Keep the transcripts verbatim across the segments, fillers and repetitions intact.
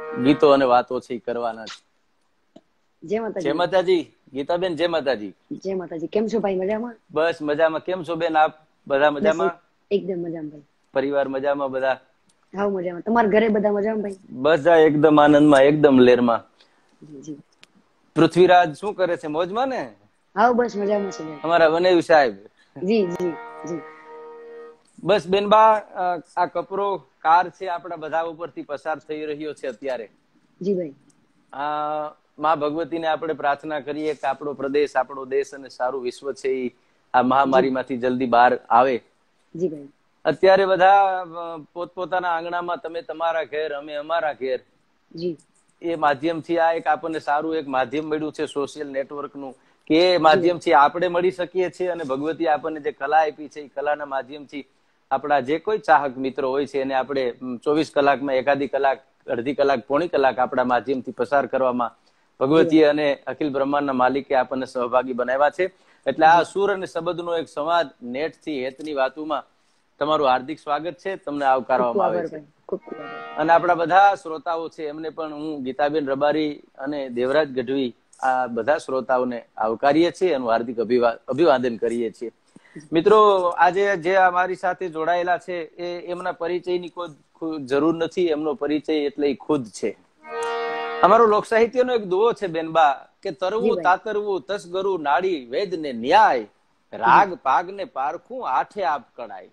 ગીતો અને વાતો છે એ કરવાના છે. જય જય માતાજી. માતાજી ગીતાબેન, જય માતાજી. જય માતાજી. કેમ છો ભાઈ? મજામાં? બસ મજામાં. કેમ છો બેન આપ? બધા બસ મજામાં? એકદમ મજામાં ભાઈ. પરિવાર મજામાં બધા? હાવ મજામાં. તમારા ઘરે બધા મજામાં ભાઈ? બધા એકદમ આનંદમાં, એકદમ લેરમાં. જી. પૃથ્વીરાજ શું કરે છે? મોજમાં ને? હાવ બસ મજામાં છે ભાઈ. અમારા વનેવ સાહેબ. જી જી જી. બસ બેનબા, આ કપરો કાર છે આપણા બધા ઉપરથી પસાર થઈ રહ્યો છે અત્યારે. જી ભાઈ. આ માં ભગવતીને આપણે પ્રાર્થના કરીએ કે આપણો પ્રદેશ, આપણો દેશ અને સારું વિશ્વ છે એ આ મહામારીમાંથી જલ્દી બહાર આવે. જી ભાઈ. અત્યારે બધા પોતપોતાના આંગણામાં, તમે તમારા ઘેર, અમે અમારા ઘેર. જી. એ માધ્યમથી આ એક આપણને સારું એક માધ્યમ મળ્યું છે સોશિયલ નેટવર્કનું, કે એ માધ્યમથી આપણે મળી શકીએ છીએ અને ભગવતી આપણને જે કલા આપી છે એ કલાના માધ્યમથી આપણા જે કોઈ ચાહક મિત્રો હોય છે એને આપણે ચોવીસ કલાકમાં એકાદી કલાક, અડધી કલાક, પોણી કલાક આપણા માધ્યમથી પસાર કરવામાં ભગવતી અને અખિલ બ્રહ્માંડના માલિકે આપણને સહભાગી બનાવ્યા છે. એટલે આ સુર અને શબ્દનો એક સંવાદ નેટથી હેતની વાતોમાં તમારું હાર્દિક સ્વાગત છે. તમને આવકારવામાં આવે છે. અને આપણા બધા શ્રોતાઓ છે એમને પણ હું ગીતાબેન રબારી અને દેવરાજ ગઢવી આ બધા શ્રોતાઓને આવકારીએ છીએ, એનું હાર્દિક અભિવાદન કરીએ છીએ. મિત્રો, આજે જે અમારી સાથે જોડાયેલા છે એ એમના પરિચયની કોઈ જરૂર નથી. એમનો પરિચય એટલે એ ખુદ છે. અમારો લોક સાહિત્યનો એક દુઓ છે બેનબા, કે તરવું તાતરવું તસગરું નાડી વેદ ને ન્યાય, રાગ પાગ ને પારખું આઠે આપ કળાય.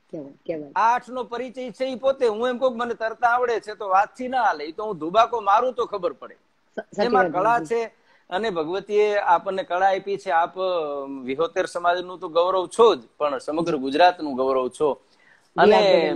આઠ નો પરિચય છે એ પોતે. હું એમ કહું મને તરતા આવડે છે તો વાતથી ના હાલે, એ તો હું ધુબાકો મારું તો ખબર પડે. એમાં કળા છે અને ભગવતીએ આપણને કળા આપી છે. આપ વિહોતેર સમાજનું તો ગૌરવ છો જ, પણ સમગ્ર ગુજરાતનું ગૌરવ છો. અને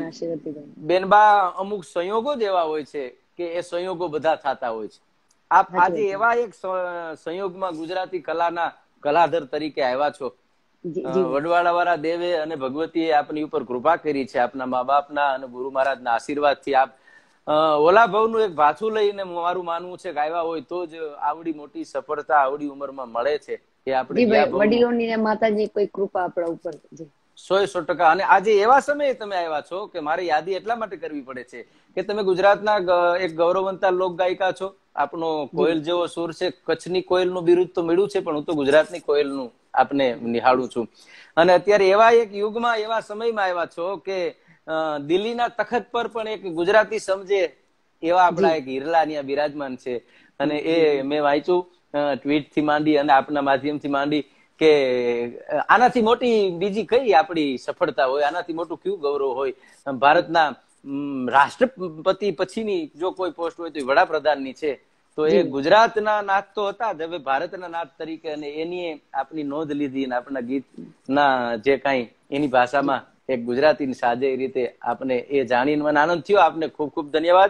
બેનબા, અમુક સંયોગો જ એવા હોય છે કે એ સંયોગો બધા થતા હોય છે. આપ આજે એવા એક સંયોગમાં ગુજરાતી કલાના કલાધર તરીકે આવ્યા છો. વડવાળા વાળા દેવે અને ભગવતીએ આપની ઉપર કૃપા કરી છે. આપના મા બાપના અને ગુરુ મહારાજના આશીર્વાદથી આપ ઓલા ભવનું એક ભાથું લઈને મારું માનવું છે કે આવ્યા હોય તો જ આવડી મોટી સફળતા આવડી ઉંમરમાં મળે છે. એ આપણે વડીલોની માતાજી કોઈ કૃપા આપણા ઉપર સો સો ટકા. અને આજે એવા સમયે તમે આવ્યા છો કે મારે યાદી એટલા માટે કરવી પડે છે કે તમે ગુજરાતના એક ગૌરવવંતા લોક ગાયિકા છો. આપનો કોયલ જેવો સુર છે. કચ્છની કોયલનું બિરુદ તો મળ્યું છે, પણ હું તો ગુજરાતની કોયલનું આપને નિહાળું છું. અને અત્યારે એવા એક યુગમાં, એવા સમયમાં આવ્યા છો કે દિલ્હીના તખત પર પણ એક ગુજરાતી સમજે એવા આપણા એક હિરલા બિરાજમાન છે. અને એ મેં વાંચ્યું ટ્વીટ થી માંડી અને આપના માધ્યમથી માંડી કે આનાથી મોટી બીજી કઈ આપણી સફળતા હોય, આનાથી મોટું કયું ગૌરવ હોય. ભારતના રાષ્ટ્રપતિ પછીની જો કોઈ પોસ્ટ હોય તો એ વડાપ્રધાનની છે. તો એ ગુજરાતના નાથ તો હતા જ, હવે ભારતના નાથ તરીકે અને એની આપની નોંધ લીધી અને આપણા ગીત ના જે કઈ એની ભાષામાં એક ગુજરાતીની સાજે રીતે આપને એ જાણીને મને આનંદ થયો. આપને ખૂબ ખૂબ ધન્યવાદ.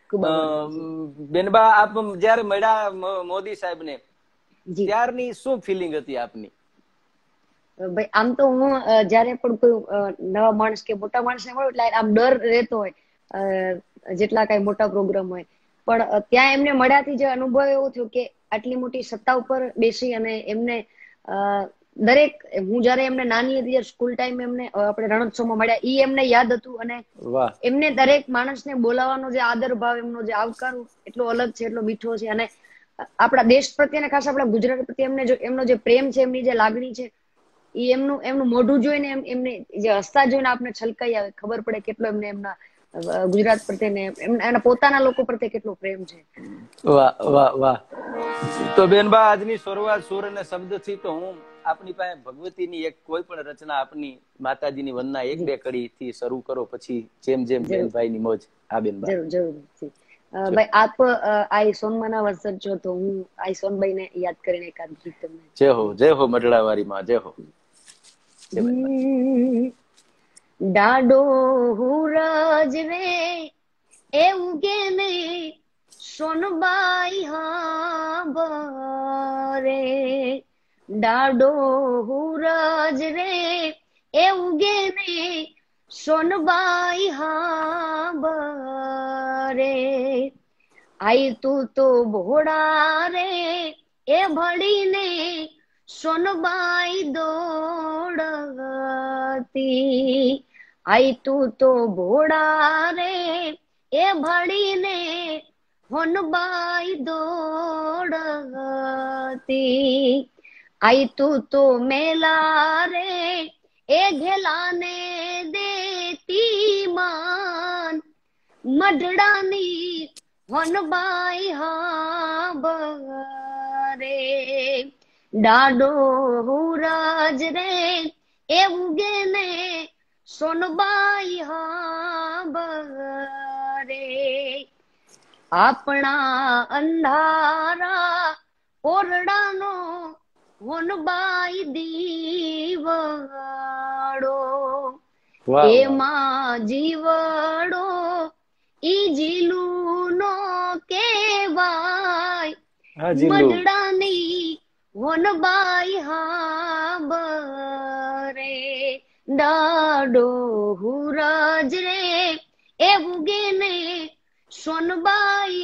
બેનબા, આપ જયારે મળ્યા મોદી સાહેબ ને ત્યારની શું ફિલિંગ હતી આપની? ભાઈ, આમ તો હું જયારે પણ કોઈ નવા માણસ કે મોટા માણસ ને મળું એટલે આમ ડર રહેતો હોય, જેટલા કઈ મોટા પ્રોગ્રામ હોય. પણ ત્યાં એમને મળ્યાથી જે અનુભવ એવો થયો કે આટલી મોટી સત્તા ઉપર બેસી અને એમને દરેક, હું જયારે એમને નાની હતી, જયારે સ્કૂલ ટાઈમ એમને આપણે રણોત્સવમાં મળ્યા, ઈ એમને યાદ હતું. અને એમને દરેક માણસને બોલાવવાનો જે આદર ભાવ, એમનો જે આવકાર એટલો અલગ છે, એટલો મીઠો છે. અને આપણા દેશ પ્રત્યે ખાસ આપણા ગુજરાત પ્રત્યે એમને જો એમનો જે પ્રેમ છે, એમની જે લાગણી છે, એ એમનું એમનું મોઢું જોઈને, એમને જે હસતા જોઈને આપણે છલકાઈ આવે, ખબર પડે કેટલો એમને એમના ગુજરાત પ્રત્યે એમના પોતાના લોકો પ્રત્યે કેટલો પ્રેમ છે. વાહ વાહ વાહ. તો બેનબા, આજની શરૂઆત સુર અને શબ્દથી તો હું આપની પાસે ભગવતીની એક કોઈ પણ રચના આપની માતાજીની વંદના એક બે કડી થી શરૂ કરો, પછી જેમ જેમ બેનભાઈ ની મોજ. હા બેનબા, જરૂર જરૂર. ભાઈ, આપ આઈ સોનમાના વંશજ છો, તો હું આઈ સોનબાઈ ને યાદ કરીને એકાદ ગીત તમને. જય હો, જય હો મઢડાવાળી માં, જય હો. ડાડો હુરજ રે એવું કે ને સોનબાઈ હા બરે, ડાડો હુરજ રે એવું કે ને સોનબાઈ હા બરે, આઈ તું તો ભોળા રે એ ભળીને સોનબાઈ દોડતી, આઈ તું તો ભોળા રે એ ભળીને હોનબાઈ દોડતી, આઈ તું તો મેલા રે એ ઘેલાને દેતી માન, મઢડાની હોનબાઈ હાબરે, ડાડો હુરાજ રે એ ઉગે ને સોનબાઈ હાબરે, આપણા અંધારા ઓરડાનો હોનબાઈ દીવડો, એમાં જીવડો ઈ જીલું નો કેવાય, મઢડાની હોનબાઈ હાબરે, ડાડો હુરજ રે એ ઉગે ને સોનબાઈ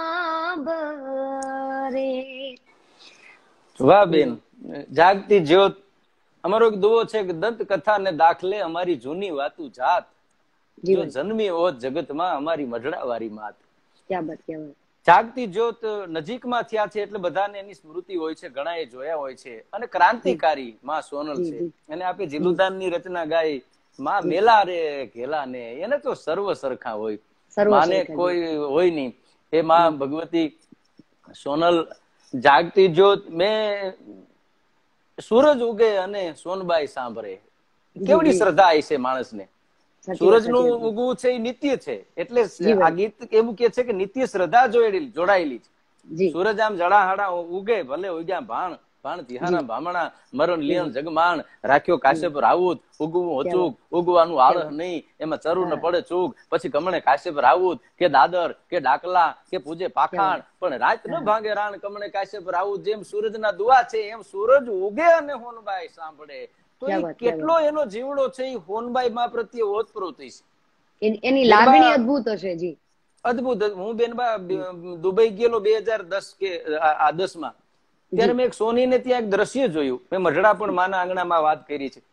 હાબરે. વાહ બેન, જાગતી જ્યોત. અમારો એક દુઓ છે કે દંત કથા ને દાખલે અમારી જૂની વાતું જાત, જો જન્મી હોત જગતમાં અમારી મઢડાવાળી માત. ક્યાં બાત, ક્યાં બાત. જાગતી જ્યોત નજીકમાં થયા છે એટલે બધાને એની સ્મૃતિ હોય છે, ઘણા એ જોયા હોય છે. અને ક્રાંતિકારી માં સોનલ છે, એને આપે જીલુદાન ની રચના ગાઈ, માં મેલા રે ઘેલા ને, એને તો સર્વ સરખા હોય, માને કોઈ હોય નહીં. એ માં ભગવતી સોનલ જાગતી જ્યોત. મેં સૂરજ ઉગે અને સોનબાઈ સાંભળે, કેવડી શ્રદ્ધા છે માણસને. સૂરજ નું ઉગવું છે એ નિત્ય છે, એટલે આ ગીત એવું કે છે કે નિત્ય શ્રદ્ધા જોડેલી જોડાયેલી છે. સૂરજ આમ જડાહાડા ઉગે, ભલે ઉગ્યા ભાણ ભાણ તિહારા ભામણા, મરણ લિયન જગમાણ, રાખ્યો કાશ્યપ રાઉત, ઉગવું અચૂક ઉગવાનું આળહ નહીં, એમાં ચરુ ન પડે ચૂક, પછી કમણે કાશ્યપ રાઉત કે દાદર કે ડાકલા કે પૂજે પાખાણ, પણ રાત ન ભાંગે રાણ કમણે કાશ્યપ રાઉત. જેમ સૂરજ ના દુઆ છે એમ સૂરજ ઉગે અને હોનબાઈ સાંભળે. તો એ કેટલો એનો જીવડો છે એ હોનબાઈ માં પ્રત્યે ઓતપ્રોત છે, એની લાગણી અદ્ભુત હશે. જી અદ્ભુત. હું બેનબા દુબઈ ગયેલો બે હજાર દસ કે આ દસ માં, ત્યારે મેં એક સોની ને ત્યાં એક દ્રશ્ય જોયું. મેં મઢડા પણ માના આંગણામાં વાત કરી છે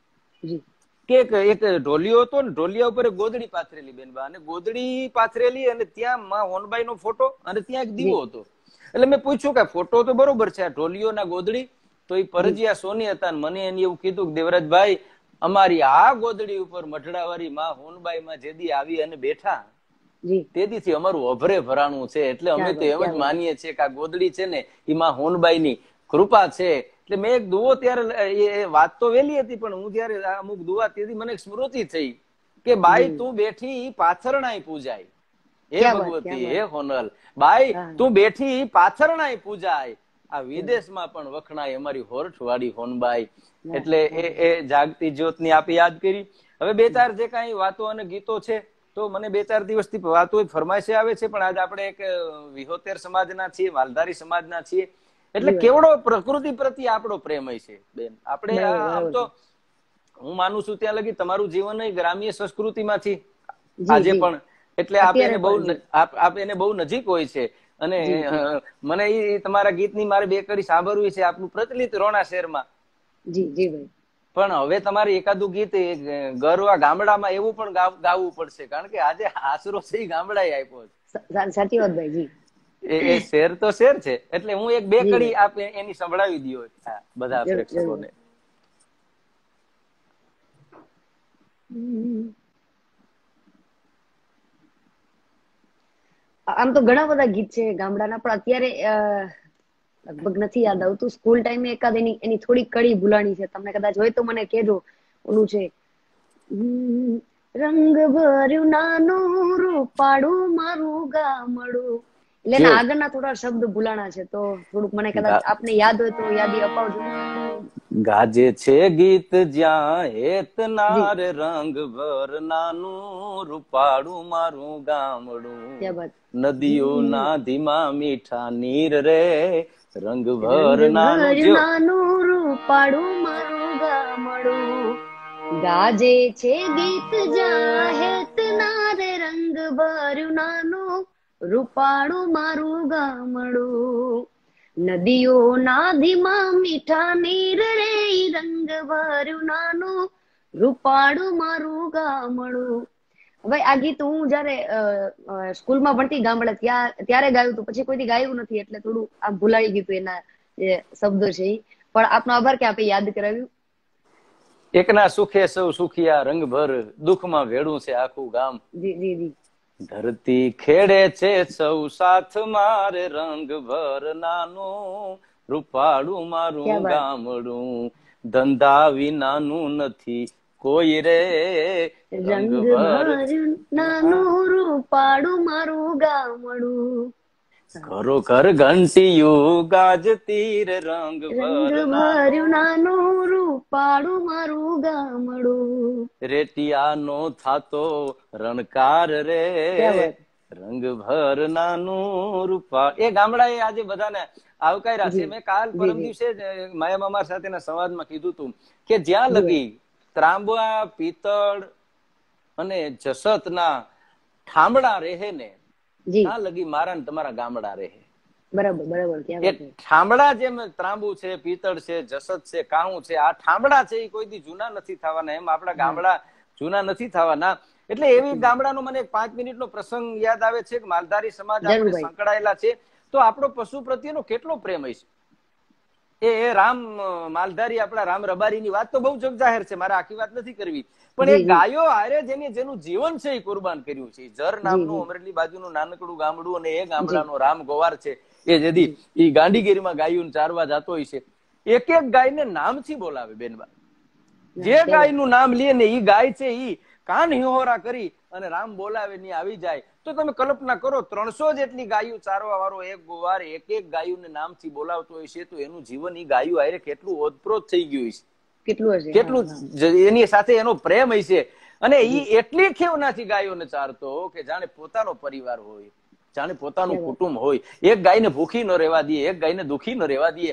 કે એક ઢોલિયો હતો ને, ઢોલિયા ઉપર ગોદડી પાથરેલી બેનબા, અને ગોદડી પાથરેલી અને ત્યાં માં હોનબાઈ નો ફોટો અને ત્યાં એક દીવો હતો. એટલે મેં પૂછ્યું કે ફોટો તો બરોબર છે, આ ઢોલિયો ના ગોદડી તો એ પરજીયા સોની હતા. મને એને એવું કીધું કે દેવરાજભાઈ, અમારી આ ગોદડી ઉપર મઢડાવાળી માં હોનબાઈ માં જેદી આવી અને બેઠા તેથી અમારું અભરે ભરાણું છે. એટલે અમે તો એમ જ માનીએ છીએ કે આ ગોદડી છે ને એમાં હોનબાઈ ની કૃપા છે. એટલે મેં એક દુઓ ત્યારે, એ વાત તો વેલી હતી પણ હું જયારે અમુક દુઆ તેથી મને સ્મૃતિ થઈ કે બાઈ તું બેઠી પાથરણાઈ પૂજાય, હે ભગવતી હે હોનલ, બાઈ તું બેઠી પાથરણાઈ પૂજાય, આ વિદેશમાં પણ વખણાય અમારી હોરઠ વાળી હોનબાઈ. એટલે એ એ જાગતી જ્યોત ની આપે યાદ કરી. હવે બે ચાર જે કઈ વાતો અને ગીતો છે તો મને બે ચાર દિવસથી વાતો ફરમાઈશે આવે છે, પણ આજે આપણે એક વિહોતેર સમાજના છીએ, માલધારી સમાજના છીએ, એટલે કેવડો પ્રકૃતિ પ્રત્યે આપણો પ્રેમ છે બેન. આપણે આમ તો હું માનું છું ત્યાં લગી તમારું જીવન ગ્રામ્ય સંસ્કૃતિમાંથી આજે પણ, એટલે આપ એને બહુ આપ એને બહુ નજીક હોય છે. અને મને એ તમારા ગીતની મારે બે કરી સાંભળવી છે, આપનું પ્રચલિત રોણા શહેરમાં. જી જી ભાઈ. પણ હવે તમારે એકાદું ગીત ગરવા ગામડામાં એવું પણ ગાવું પડશે, કારણ કે આજે આશરો છે ગામડા આપ્યો છે. સાચી વાત ભાઈ. જી એ શેર તો શેર છે, એટલે હું એક બે કડી આપ એની સંભળાવી દો બધા પ્રેક્ષકોને. આમ તો ઘણા બધા ગીત છે ગામડાના, પણ અત્યારે લગભગ નથી યાદ આવતું. સ્કૂલ ટાઈમે એકાદ એની એની થોડી કડી ભૂલાણી છે, તમને કદાચ હોય તો મને કહેજો. ઓલું છે, રંગ ભર્યું નાનું રૂપાડું મારું ગામડું, એટલે એના આગળના થોડા શબ્દ ભૂલાણા છે, તો થોડુંક મને કદાચ આપને યાદ હોય તો યાદી અપાવજો. ગાજે છે ગીત જ્યાં હેતનાર રંગ ભર નાનું રૂપાડું મારું ગામડું, નદીઓ ના ધીમા મીઠા નીર રે રંગ ભર નાનું રૂપાડું મારું ગામડું, ગાજે છે ગીત જ્યાં હેતનાર રંગ ભર્યું નાનું રૂપાડું મારું ગામડું, નદીઓ ના ધીમા મીઠા નીર રે રંગ ભર્યું નાનું રૂપાડું મારું ગામડું. ભાઈ આ ગીત હું જયારે સ્કૂલમાં ભણતી ગામડે ત્યાં ત્યારે ગાયું હતું, પછી કોઈથી ગાયું નથી એટલે થોડું આમ ભૂલાઈ ગયું હતું એના જે શબ્દો છે ઈ. પણ આપનો આભાર કે આપે યાદ કરાવ્યું. એકના સુખે સૌ સુખિયા રંગભર, દુઃખમાં ભેળું છે આખું ગામ. જી જી જી. ધરતી ખેડે છે સૌ સાથ મારે, રંગભર નાનું રૂપાળું મારું ગામડું, ધંધા વિનાનું નથી કોઈ રે રંગભર નાનું રૂપાળું મારું ગામડું, ઘરો ઘર ઘંટીયું ગાજતી રે રંગભર નાનું રૂપાળું મારું ગામડું, રેટિયાનો થાતો રણકાર રે રંગભર નાનું રૂપા. એ ગામડા એ આજે બધાને આવકાર્યા છે. મેં કાલ પરમ દિવસે માયા મામા સાથેના સંવાદમાં કીધું હતું કે જ્યાં લગી ત્રાંબા પિત્તળ અને જસત ના ઠામડા રહે ને, ત્યાં લગી મારા ને તમારા ગામડા રહે. બરાબર બરાબર. એ ઠામડા જેમ ત્રાંબુ છે, પિત્તળ છે, જસત છે, કાહું છે, આ ઠામડા છે એ કોઈ દી જૂના નથી થવાના, એમ આપણા ગામડા જૂના નથી થવાના. એટલે એવી ગામડાનો મને એક પાંચ મિનિટ નો પ્રસંગ યાદ આવે છે કે માલધારી સમાજ આપણે સંકળાયેલા છે તો આપણો પશુ પ્રત્યેનો કેટલો પ્રેમ હોય છે. એ રામ માલધારી આપણા રામ રબારી ની વાત તો બહુ જગજાહેર છે, મારે આખી વાત નથી કરવી, પણ એ ગાયો હારે જેને જેનું જીવન છે એ કુરબાન કર્યું છે. જર નામનું અમરેલી બાજુનું નાનકડું ગામડું અને એ ગામડાનો રામ ગોવાર છે, એ જેદી એ ગાંડીગીરીમાં ગાયું ચારવા જતો હોય છે, એક એક ગાયને નામથી બોલાવે બેનબા. જે ગાયનું નામ લે ને એ ગાય છે ઈ કાન હિહોરા કરી અને રામ બોલાવે ની આવી જાય. તો તમે કલ્પના કરો ત્રણસો જેટલી ગાયું ચારવા વાળો એક ગોવાર એક એક ગાયુંને નામથી બોલાવતો હોય છે, તો એનું જીવન ઈ ગાયું આરે કેટલું ઓતપ્રોત થઈ ગયું છે, કેટલું કેટલું એની સાથે એનો પ્રેમ હોય છે. અને ઈ એટલી ખેવનાથી ગાયોને ચારતો કે જાણે પોતાનો પરિવાર હોય, જાણે પોતાનું કુટુંબ હોય. એક ગાયને ભૂખી ન રહેવા દે, એક ગાયને દુખી ન રહેવા દે.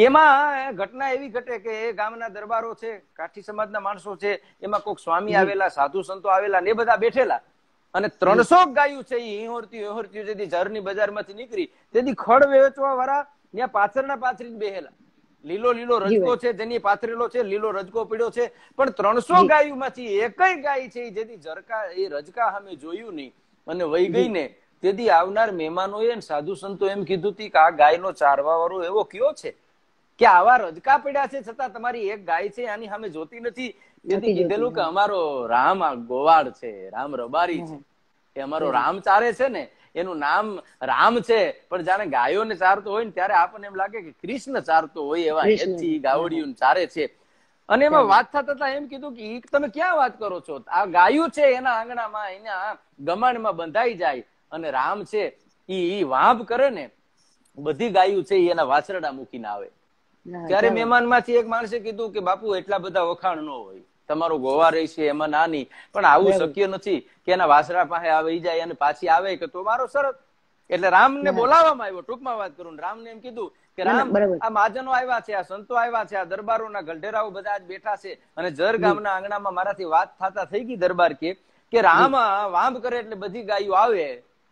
એમાં ઘટના એવી ઘટે કે એ ગામના દરબારો છે, કાઠી સમાજના માણસો છે, એમાં કોઈક સ્વામી આવેલા, સાધુ સંતો આવેલા ને બધા બેઠેલા, અને ત્રણસો ગાયું છે એ હિહોરતી હિહોરતી જેથી ઝરની બજારમાંથી નીકળી તેથી ખડ વેચવા વાળા ત્યાં પાછળના પાછળ બેહેલા. લીલો લીલો રજકો છે જેની પાથરેલો છે, લીલો રજકો પડ્યો છે, પણ ત્રણસો ગાયું માંથી એકય ગાય છે જેથી ઝરકા એ રજકા સામે જોયું નહીં અને વહી ગઈ ને, તેથી આવનાર મહેમાનોએ સાધુ સંતો એમ કીધું કે આ ગાયનો ચારવા વાળો એવો કયો છે કે આવા રજકા પડ્યા છે છતાં તમારી એક ગાય છે આની સામે જોતી નથી. તેથી કીધેલું કે અમારો રામ આ ગોવાળ છે, રામ રબારી છે, એ અમારો રામ ચારે છે ને એનું નામ રામ છે, પણ જાણે ગાયોને ચારતો હોય ને ત્યારે આપણને એમ લાગે કે કૃષ્ણ ચારતો હોય એવા હેતથી ગાવડિયું ચારે છે. અને એમાં વાત થતા એમ કીધું કે તમે ક્યાં વાત કરો છો, આ ગાયું છે એના આંગણામાં એના ગમાણમાં બંધાઈ જાય અને રામ છે ઈ વાંભ કરે ને, બધી ગાયું છે એના વાછરડા મૂકીને આવે. ત્યારે મહેમાન માંથી એક માણસે કીધું કે બાપુ એટલા બધા વખાણ ન હોય, તમારો ગોવા રહી છે એમાં નાની, પણ આવું શક્ય નથી કે એના વાસરા પાસે આવી જાય અને પાછી આવે કે તો મારો શરત. એટલે રામને બોલાવવામાં આવ્યો, ટૂંકમાં વાત કરું, રામને એમ કીધું કે રામ આ મહાજનો આવ્યા છે, આ સંતો આવ્યા છે, આ દરબારોના ગલઢેરાઓ બધા જ બેઠા છે અને જર ગામના આંગણામાં મારાથી વાત થતા થઈ ગઈ દરબાર કે કે રામ વાંભ કરે એટલે બધી ગાયો આવે,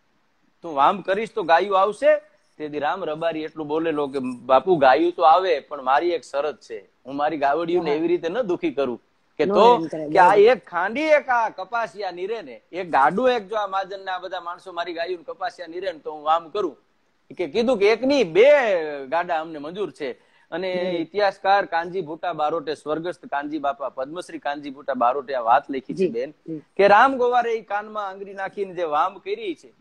તું વાંભ કરીશ તો ગાયું આવશે. તેથી રામ રબારી એટલું બોલેલો કે બાપુ ગાયું તો આવે પણ મારી એક શરત છે, હું મારી ગાવડીઓને એવી રીતે ન દુખી કરું કે તો કે આ એક ખાંડી એક આ કપાસિયા નીરે ને એક ગાડું એક જો આ માજન ને આ બધા માણસો મારી ગાયું કપાસિયા નીરે ને તો હું વામ કરું. કે કીધું કે એક ની બે ગાડા અમને મંજૂર છે. અને ઇતિહાસકાર કાનજી ભૂટા બારોટે, સ્વર્ગસ્થ કાનજી બાપા પદ્મશ્રી કાનજી ભૂટા બારોટે આ વાત લખી છે બેન કે રામ ગોવારે એ કાનમાં આંગળી નાખીને જે વામ કરી છે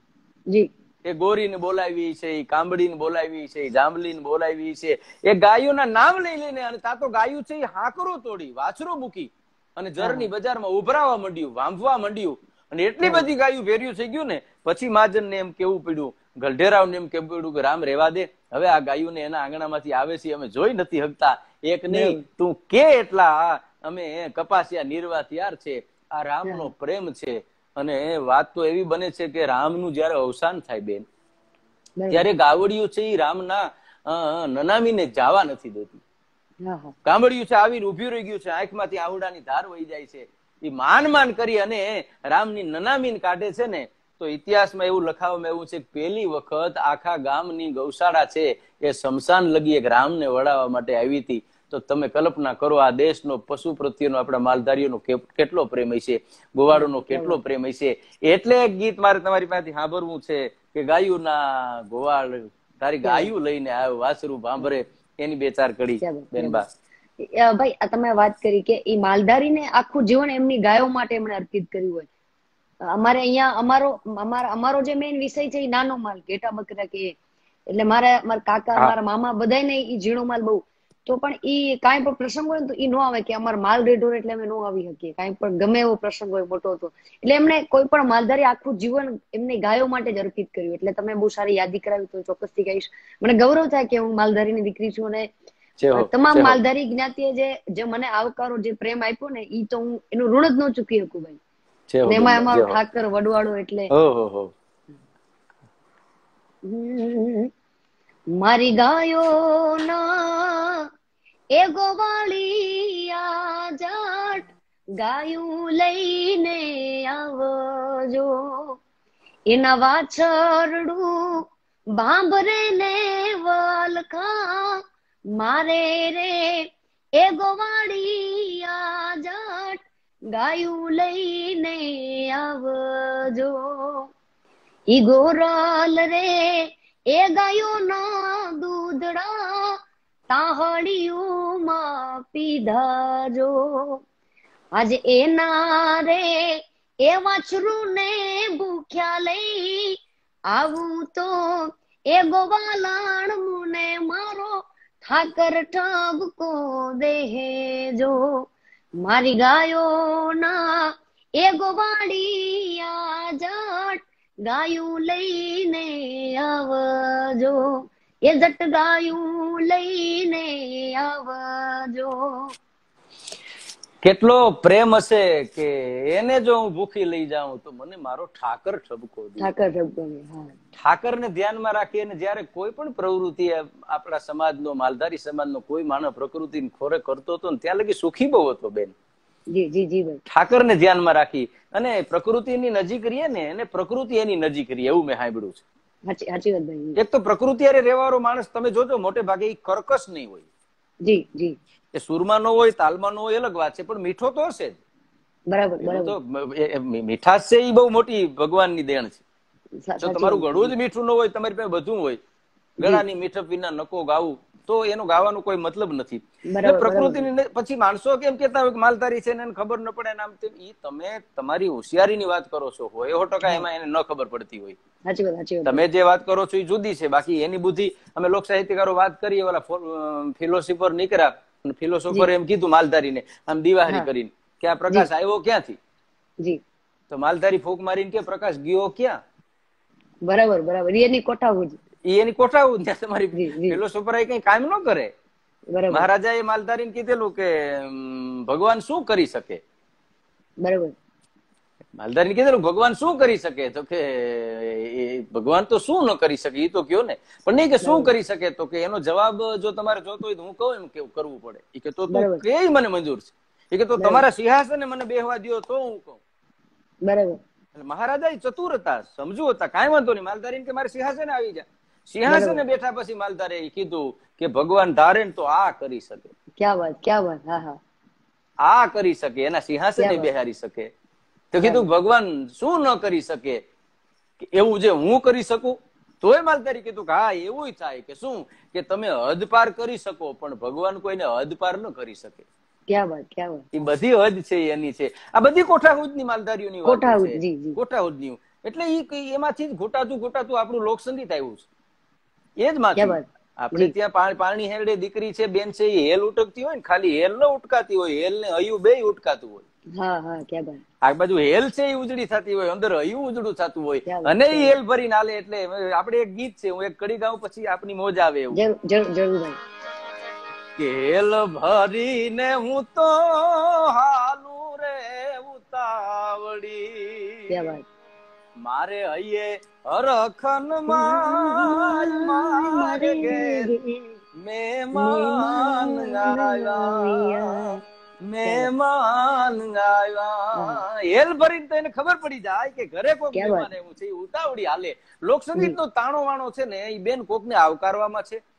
એ ગોરીને બોલાવી છે, એ કાંબડીને બોલાવી છે, એ જાંબલીને બોલાવી છે, એ ગાયોના નામ લઈ લઈને અને તા તો ગાયું છે એ હાકરો તોડી વાછરો મૂકી અને જરની બજારમાં ઉભરાવા માંડ્યું, વાંભવા માંડ્યું અને એટલી બધી ગાયું ભેર્યું થઈ ગયું ને પછી મહાજન ને એમ કેવું પડ્યું, ગલઢેરાવ ને એમ કેવું પડ્યું કે રામ રેવા દે, હવે આ ગાયું ને એના આંગણામાંથી આવે છે અમે જોઈ નથી શકતા, એક નહીં તું કે એટલા અમે કપાસિયા નીરવા તૈયાર છે. આ રામનો પ્રેમ છે. અને વાત તો એવી બને છે કે રામનું જયારે અવસાન થાય બેન ત્યારે ગાવડિયું છે એ રામના નનામીને જવા નથી દેતી. ગામડિયું છે આવીને ઉભી રહી ગયું છે, આંખમાંથી આહુડાની ધાર વહી જાય છે, એ માન માન કરી અને રામની નનામીને કાઢે છે ને. તો ઇતિહાસમાં એવું લખાવવામાં એવું છે કે પહેલી વખત આખા ગામની ગૌશાળા છે એ શમશાન લગી એક રામને વળાવવા માટે આવી હતી. તો તમે કલ્પના કરો આ દેશનો પશુ પ્રત્યેનો આપણા માલધારીઓનો કેટલો પ્રેમ હશે, ગોવાળોનો કેટલો પ્રેમ હશે. એટલે એક ગીત મારે તમારી પાસેથી સાંભળવું છે કે ગાયું ના ગોવાળ તારી ગાયું લઈને આવ્યો વાસરું ભાંભરે, એની બે ચાર કડી બેનબા. ભાઈ તમે વાત કરી કે એ માલધારીને આખું જીવન એમની ગાયો માટે એમણે અર્પિત કર્યું હોય. અમારે અહીંયા અમારો અમારા અમારો જે મેઇન વિષય છે એ નાનો માલ ઘેટા બકરા કે, એટલે મારા મારા કાકા મારા મામા બધાને ઈ ઝીણો માલ બહુ. તો પણ ઈ કાંઈ પણ પ્રસંગ હોય ને તો ઈ નો આવે કે અમારે માલ રેઢો એટલે અમે નો આવી શકીએ, કાંઈ પણ ગમે એવો પ્રસંગ હોય મોટો હતો. એટલે એમણે કોઈ પણ માલધારી આખું જીવન એમની ગાયો માટે જ અર્પિત કર્યું. એટલે તમે બહુ સારી યાદી કરાવી તો ચોક્કસથી કહીશ. મને ગૌરવ થાય કે હું માલધારીની દીકરી છું અને તમામ માલધારી જ્ઞાતિએ જે જે મને આવકારો જે પ્રેમ આપ્યો ને ઈ તો હું એનું ઋણ જ ન ચૂકી શકું ભાઈ. એમાં અમારો ઠાકર વડવાળો એટલે મારી ગાયો ના એ ગોવાળિયા જાટ ગાયું લઈને આવજો, એના વાછરડું ભાંભરે ને વલખા મારે રે એ ગોવાળિયા જાટ ગાયું લઈને આવજો. ઈ ગોરલ રે એ ગાયો ના દૂધડા તાહડિયું માં પીધાજો. આજે એના રે એ વાછરું ને ભૂખ્યા લઈ આવું તો એ ગોવાલાણ મુને મારો ઠાકર ઠબકો દેજો. મારી ગાયો ના એ ગોવાળિયા જાટ ગાયું લઈને આવજો, એ જટ ગાયું લઈને આવજો. કેટલો પ્રેમ હશે કે એને જો હું ભૂખી લઈ જાઉં તો મને મારો ઠાકર ઠબકો દે. ઠાકર ઠબકો ઠાકર ને ધ્યાનમાં રાખી અને જયારે કોઈ પણ પ્રવૃત્તિ આપણા સમાજનો માલધારી સમાજનો કોઈ માનવ પ્રકૃતિ ખોરે કરતો હતો ને ત્યાં લગી સુખી બહુ હતો બેન. જી જી જી ભાઈ. ઠાકર ને ધ્યાનમાં રાખી અને પ્રકૃતિની નજીક રહીએ ને એને પ્રકૃતિ એની નજીક રહીએ એવું મેં સાંભળ્યું છે. સાચી વાત ભાઈ. એક તો પ્રકૃતિ હારે રહેવાવાળો માણસ તમે જોજો મોટે ભાગે એ કર્કશ નહીં હોય. જી જી. એ સુરમાં નો હોય તાલમાં નો હોય અલગ વાત છે પણ મીઠો તો હશે જ. બરાબર બરાબર. તો મીઠાશ છે એ બહુ મોટી ભગવાનની દેણ છે. જો તમારું ગળું જ મીઠું ન હોય તમારી પાસે બધું હોય, ગળાની મીઠપ વિના નકો ગાવું તો એનો ગાવાનો કોઈ મતલબ નથી. પ્રકૃતિની પછી માણસો કેમ કેતા હોય કે માલધારી છે ને એને ખબર ન પડે આમ તેમ. ઈ તમે તમારી હોશિયારીની વાત કરો છો હોય સો ટકા એમાં એને ન ખબર પડતી હોય. તમે જે વાત કરો છો એ જુદી છે, બાકી એની બુદ્ધિ અમે લોક સાહિત્યકારો વાત કરીએ ઓલા ફિલોસોફર નીકળ્યા, ફિલોસોફર એમ કીધું માલધારીને આમ દિવાહરી કરીને કે આ પ્રકાશ આવ્યો ક્યાંથી? જી. તો માલધારી ફૂંક મારીને કે પ્રકાશ ગયો ક્યાં? બરાબર બરાબર. એની કોઠાવું એની કોઠાવું ત્યાં તમારી ફિલોસોફર કઈ કામ ન કરે. મહારાજા એ માલધારીને કીધેલું કે ભગવાન શું કરી શકે? બરાબર. માલધારીને કીધેલું ભગવાન શું કરી શકે? તો કે ભગવાન તો શું ન કરી શકે એ તો કયો ને, પણ નહીં કે શું કરી શકે તો કે એનો જવાબ જો તમારે જોતો હોય તો હું કહું એમ કેવું કરવું પડે. એ કે તો તું કે મને મંજૂર છે. એ કે તો તમારા સિંહાસને મને બેહવા દો તો હું કહું. બરાબર. મહારાજા ચતુર હતા, સમજુ હતા, કાંઈ વાંધો નહીં. માલધારી કે મારે સિંહાસને આવી જાય. સિંહાસને બેઠા પછી માલધારે કીધું કે ભગવાન ધારે તો આ કરી શકે. ક્યા વાત ક્યા વાત. હા હા. આ કરી શકે, એના સિંહાસને બેહારી શકે. તો કીધું ભગવાન શું ન કરી શકે એવું જે હું કરી શકું? તોય માલધારી કીધું કે હા એવું થાય કે શું કે તમે હદ પાર કરી શકો પણ ભગવાન કોઈને હદ પાર ન કરી શકે. ક્યા વાત ક્યા વાત. એ બધી હદ છે એની છે. આ બધી કોઠાહુદ ની માલધારીઓની વાત છે. કોઠાહુદ ની એટલે ઈ એમાંથી જ ઘોટાતું ઘોટાતું આપણું લોકસંગીત આવ્યું છે. એ જ માંથી આપણે ત્યાં પાણી હેરડે દીકરી છે બેન છે એ હેલ ઉટકતી હોય ને, ખાલી હેલ ન ઉટકાતી હોય, હેલ ને હયું બે ઉટકાતું હોય. હા હા ક્યા વાત. આ બાજુ હેલ છે એ ઉજળી થતી હોય, અંદર હયું ઉજળું થતું હોય અને એ હેલ ભરીને હાલે. એટલે આપણે એક ગીત છે, હું એક કડી ગાઉં પછી આપની મોજ આવે એવું. જરૂર જરૂર ભાઈ. કેલ ભરીને હું તો હાલું રે ઉતાવળી, મારે હૈયે હરખન માં મારે ઘેર મહેમાન આવ્યા, મહેમાન આવ્યા. હેલ ભરીને તો એને ખબર પડી જાય કે ઘરે કોક મહેમાન એવું છે. ઉતાવળી હાલે. લોકસંગીત નો તાણો વાણો છે ને એ બેન કોક ને આવકારવામાં છે,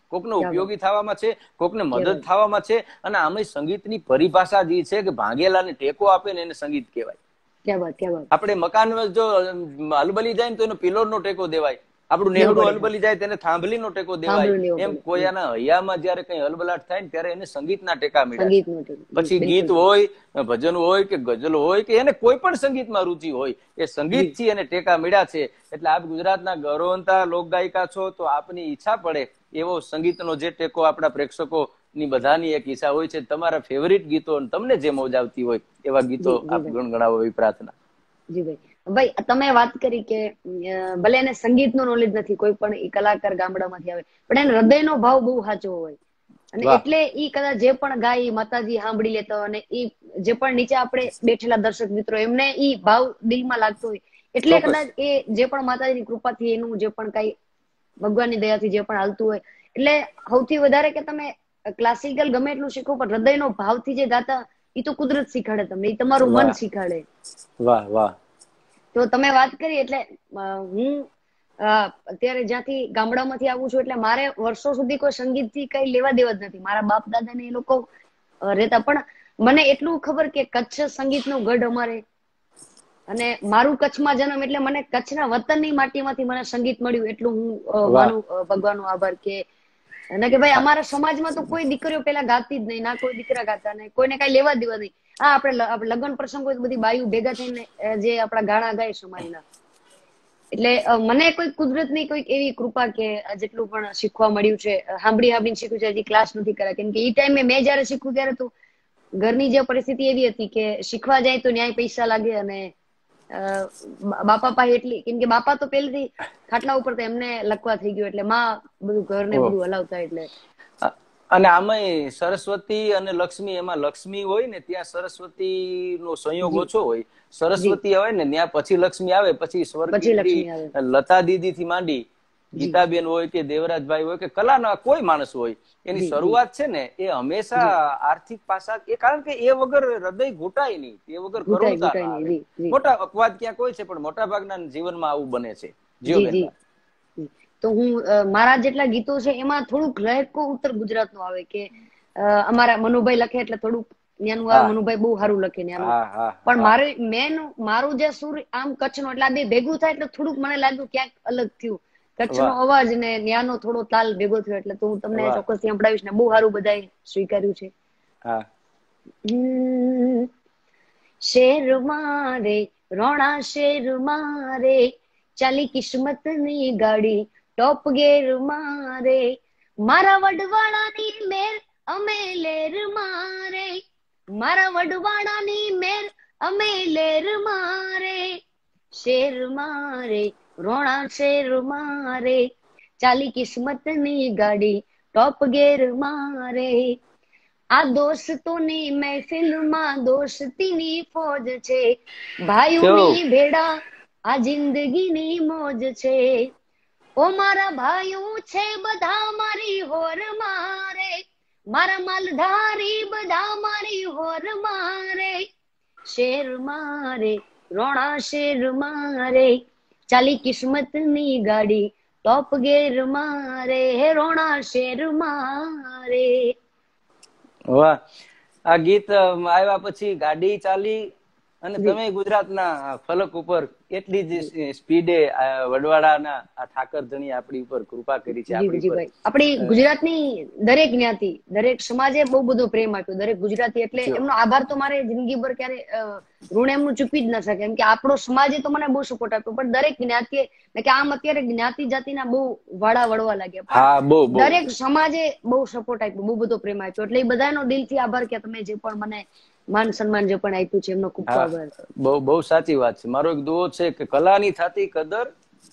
કોકને ઉપયોગી થવામાં છે, કોકને મદદ થવામાં છે. અને આમે સંગીતની પરિભાષા જે છે કે ભાંગેલાને ટેકો આપે ને એને સંગીત કહેવાય. આપણે મકાન જો હલબલી જાય ને તો એનો પિલોરનો ટેકો દેવાય, આપણું નેહડું હલબલી જાય તેને થાંભલીનો ટેકો દેવાય. એમ કોઈના હૈયામાં જયારે કઈ હલબલાટ થાય ને ત્યારે એને સંગીતના ટેકા મળ્યા. પછી ગીત હોય, ભજન હોય કે ગઝલ હોય કે એને કોઈ પણ સંગીતમાં રુચિ હોય, એ સંગીત થી એને ટેકા મળ્યા છે. એટલે આપ ગુજરાતના ગૌરવંતા લોકગાયિકા છો, તો આપની ઈચ્છા પડે એવો સંગીતનો જે ટેકો આપણા પ્રેક્ષકો ની બધાની એક ઈચ્છા હોય છે. તમારા ફેવરિટ ગીતો તમને જે મોજ આવતી હોય એવા ગીતો આપ ગણગણાવો એવી પ્રાર્થના. જી ભાઈ. ભાઈ તમે વાત કરી કે ભલે એને સંગીત નું નોલેજ નથી, કોઈ પણ એ કલાકાર ગામડામાંથી આવે, પણ એને હૃદયનો ભાવ બહુ સાચો હોય. અને એટલે ઈ કદાચ જે પણ ગાય માતાજી સાંભળી લેતો, અને ઈ જે પણ નીચે આપણે બેઠેલા દર્શક મિત્રો એમને ઈ ભાવ દિલમાં લાગતો હોય, એટલે કદાચ એ જે પણ માતાજીની કૃપાથી એનું જે પણ કઈ ભગવાનની દયાથી જે પણ હાલતું હોય, એટલે સૌથી વધારે કે તમે ક્લાસિકલ ગમે એટલું શીખો, પણ હૃદયનો ભાવથી જે ગાતા એ તો કુદરત શીખાડે તમને, એ તમારું મન શીખાડે. વાહ વાહ. તો તમે વાત કરી એટલે હું અત્યારે જ્યાંથી ગામડામાંથી આવું છું, એટલે મારે વર્ષો સુધી કોઈ સંગીત થી કઈ લેવા દેવા જ નથી. મારા બાપ દાદા ને એ લોકો રહેતા, પણ મને એટલું ખબર કે કચ્છ સંગીત નો ગઢ અમારે, અને મારું કચ્છમાં જન્મ એટલે મને કચ્છના વતનની માટીમાંથી મને સંગીત મળ્યું, એટલું હું માનું ભગવાનનો આભાર. કે અને કે ભાઈ અમારા સમાજમાં તો કોઈ દીકરીઓ પેલા ગાતી જ નહીં, ના કોઈ દીકરા ગાતા નહીં, કોઈને કઈ લેવા દેવા નહીં. હા, આપણે લગ્ન પ્રસંગ હોય તો બધી બાયું ભેગા થઈને જે આપણા ગાણા ગાય સમાજના. એટલે મને કોઈ કુદરતની કોઈક એવી કૃપા કે જેટલું પણ શીખવા મળ્યું છે, સાંભળી સાંભળીને શીખ્યું છે, હજી ક્લાસ નથી કર્યા. કેમ કે એ ટાઈમે મેં જયારે શીખું ત્યારે તો ઘરની જે પરિસ્થિતિ એવી હતી કે શીખવા જાય તો ન્યાય પૈસા લાગે, અને બાપા પાસે એટલી, કેમ કે બાપા તો પેલેથી ખાટલા ઉપર તો એમને લખવા થઈ ગયું, એટલે માં બધું ઘર ને બધું હલાવતા. એટલે અને આમાં સરસ્વતી અને લક્ષ્મી, એમાં લક્ષ્મી હોય ને ત્યાં સરસ્વતી નો સંયોગ ઓછો હોય. સરસ્વતી આવે ને ત્યાં પછી લક્ષ્મી આવે, પછી સ્વર્ગથી લતા દીદી થી માંડી ગીતાબેન હોય કે દેવરાજભાઈ હોય કે કલાના કોઈ માણસ હોય, એની શરૂઆત છે ને એ હંમેશા આર્થિક પાસા, એ કારણ કે એ વગર હૃદય ઘૂંટાય નહીં, એ વગર કરુણતા ના આવે. મોટા અપવાદ ક્યાંક હોય છે, પણ મોટા ભાગના જીવનમાં આવું બને છે. તો હું મારા જેટલા ગીતો છે એમાં થોડુંક લહેકો ઉત્તર ગુજરાત નું આવે, કે અમારા મનુભાઈ લખે એટલે થોડુંક ત્યાંનું આવે. મનુભાઈ બહુ સારું લખે ત્યાંનું, પણ મારે મેન મારું જે સુર આમ કચ્છ નો, એટલે આ બે ભેગું થાય એટલે થોડુંક મને લાગ્યું ક્યાંક અલગ થયું. કચ્છ નો અવાજ ને ત્યાંનો થોડો તાલ ભેગો થયો, એટલે તો હું તમને ચોક્કસ સંભળાવીશ ને બહુ સારું બધાએ સ્વીકાર્યું છે. શેર મારે રોણા શેર મારે, ચાલી કિસ્મત ની ગાડી ટોપ ગેર મારે, મારા વડવાળાની મેર અમે લેર મારે, મારા વડવાળાની મેર અમે લેર મારે, શેર મારે રોણા શેર મારે, ચાલી કિસ્મત ની ગાડી ટોપ ગેર મારે, આ દોસ્તોની મહેફિલમાં દોસ્તીની ફોજ છે, ભાઈઓની ભેડા આ જિંદગીની મોજ છે, ઓ મારા ભાઈઓ છે બધા મારી હોર મારે, મારા માલધારી બધા મારી હોર મારે, શેર મારે રોણા શેર મારે, ચાલી કિસ્મત ની ગાડી ટોપ ગેર મારે, રોણા શેર મારે. વાહ. આ ગીત આવ્યા પછી ગાડી ચાલી, અને તમે ગુજરાતના ફલક ઉપર એટલી જ સ્પીડે વડવાડાના આ ઠાકર ધણી આપણી ઉપર કૃપા કરી છે. આપણી ગુજરાતની દરેક જ્ઞાતિ, દરેક સમાજે બહુ બધો પ્રેમ આપ્યો, દરેક ગુજરાતી. એટલે એમનો આભાર તો મારે જિંદગીભર ક્યારે ઋણ એમનું ચૂકવી જ ના શકે, એમ કે આપણો સમાજે તો મને બહુ સપોર્ટ આપ્યો, પણ દરેક જ્ઞાતિએ, કે આમ અત્યારે જ્ઞાતિ જાતિના બહુ વાડા વળવા લાગ્યા, પણ દરેક સમાજે બહુ સપોર્ટ આપ્યો, બહુ બધો પ્રેમ આપ્યો. એટલે એ બધાનો દિલથી આભાર કે તમે જે પણ મને માન સન્માન જે પણ આપ્યું છે, એમનો ખૂબ ખૂબ આભાર. બહુ બહુ સાચી વાત છે. મારો એક દુઓ છે કે કલાની થતી કદર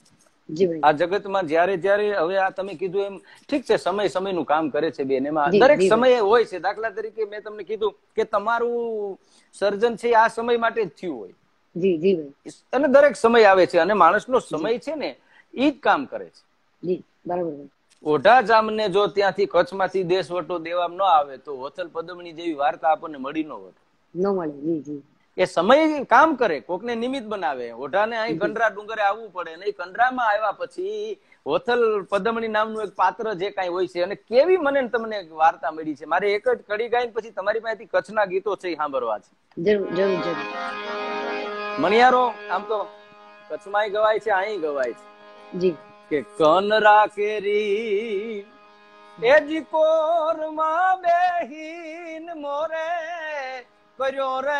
આ જગતમાં જ્યારે જ્યારે, હવે આ તમે કીધું એમ ઠીક છે, સમય સમયનું કામ કરે છે બેન, એમાં દરેક સમયે હોય છે. દાખલા તરીકે મેં તમને કીધું કે તમારું સર્જન છે આ સમય માટે જ થયું હોય, જી જી ભાઈ, અને દરેક સમય આવે છે, અને માણસનો સમય છે ને ઈ જ કામ કરે છે. જી બરાબર. ઓઢા જામને જો ત્યાંથી કચ્છમાંથી દેશ વટો દેવા ન આવે તો હોથલ પદમણી જેવી વાર્તા આપણને મળી ન હોત. ન મળે. જી જી. એ સમય કામ કરે, કોકને નિમિત્ત બનાવે. ઓઢાને અહીં કંડરા ડુંગરે આવવું પડે, અને એ કંડરામાં આવ્યા પછી હોથલ પદમણી નામનું એક પાત્ર જે કાંઈ હોય છે, અને કેવી મને ને તમને વાર્તા મળી છે. મારે એક જ કડી ગાઈને પછી તમારી પાસેથી કચ્છના ગીતો છે એ સાંભળવા છે. જરૂર જરૂર જરૂર. મણિયારો આમ તો કચ્છમાંય ગવાય છે, અહીં ગવાય છે. જી. કે કન રાખેરી એજી કોર માં બેહીન મોરે કર્યો રે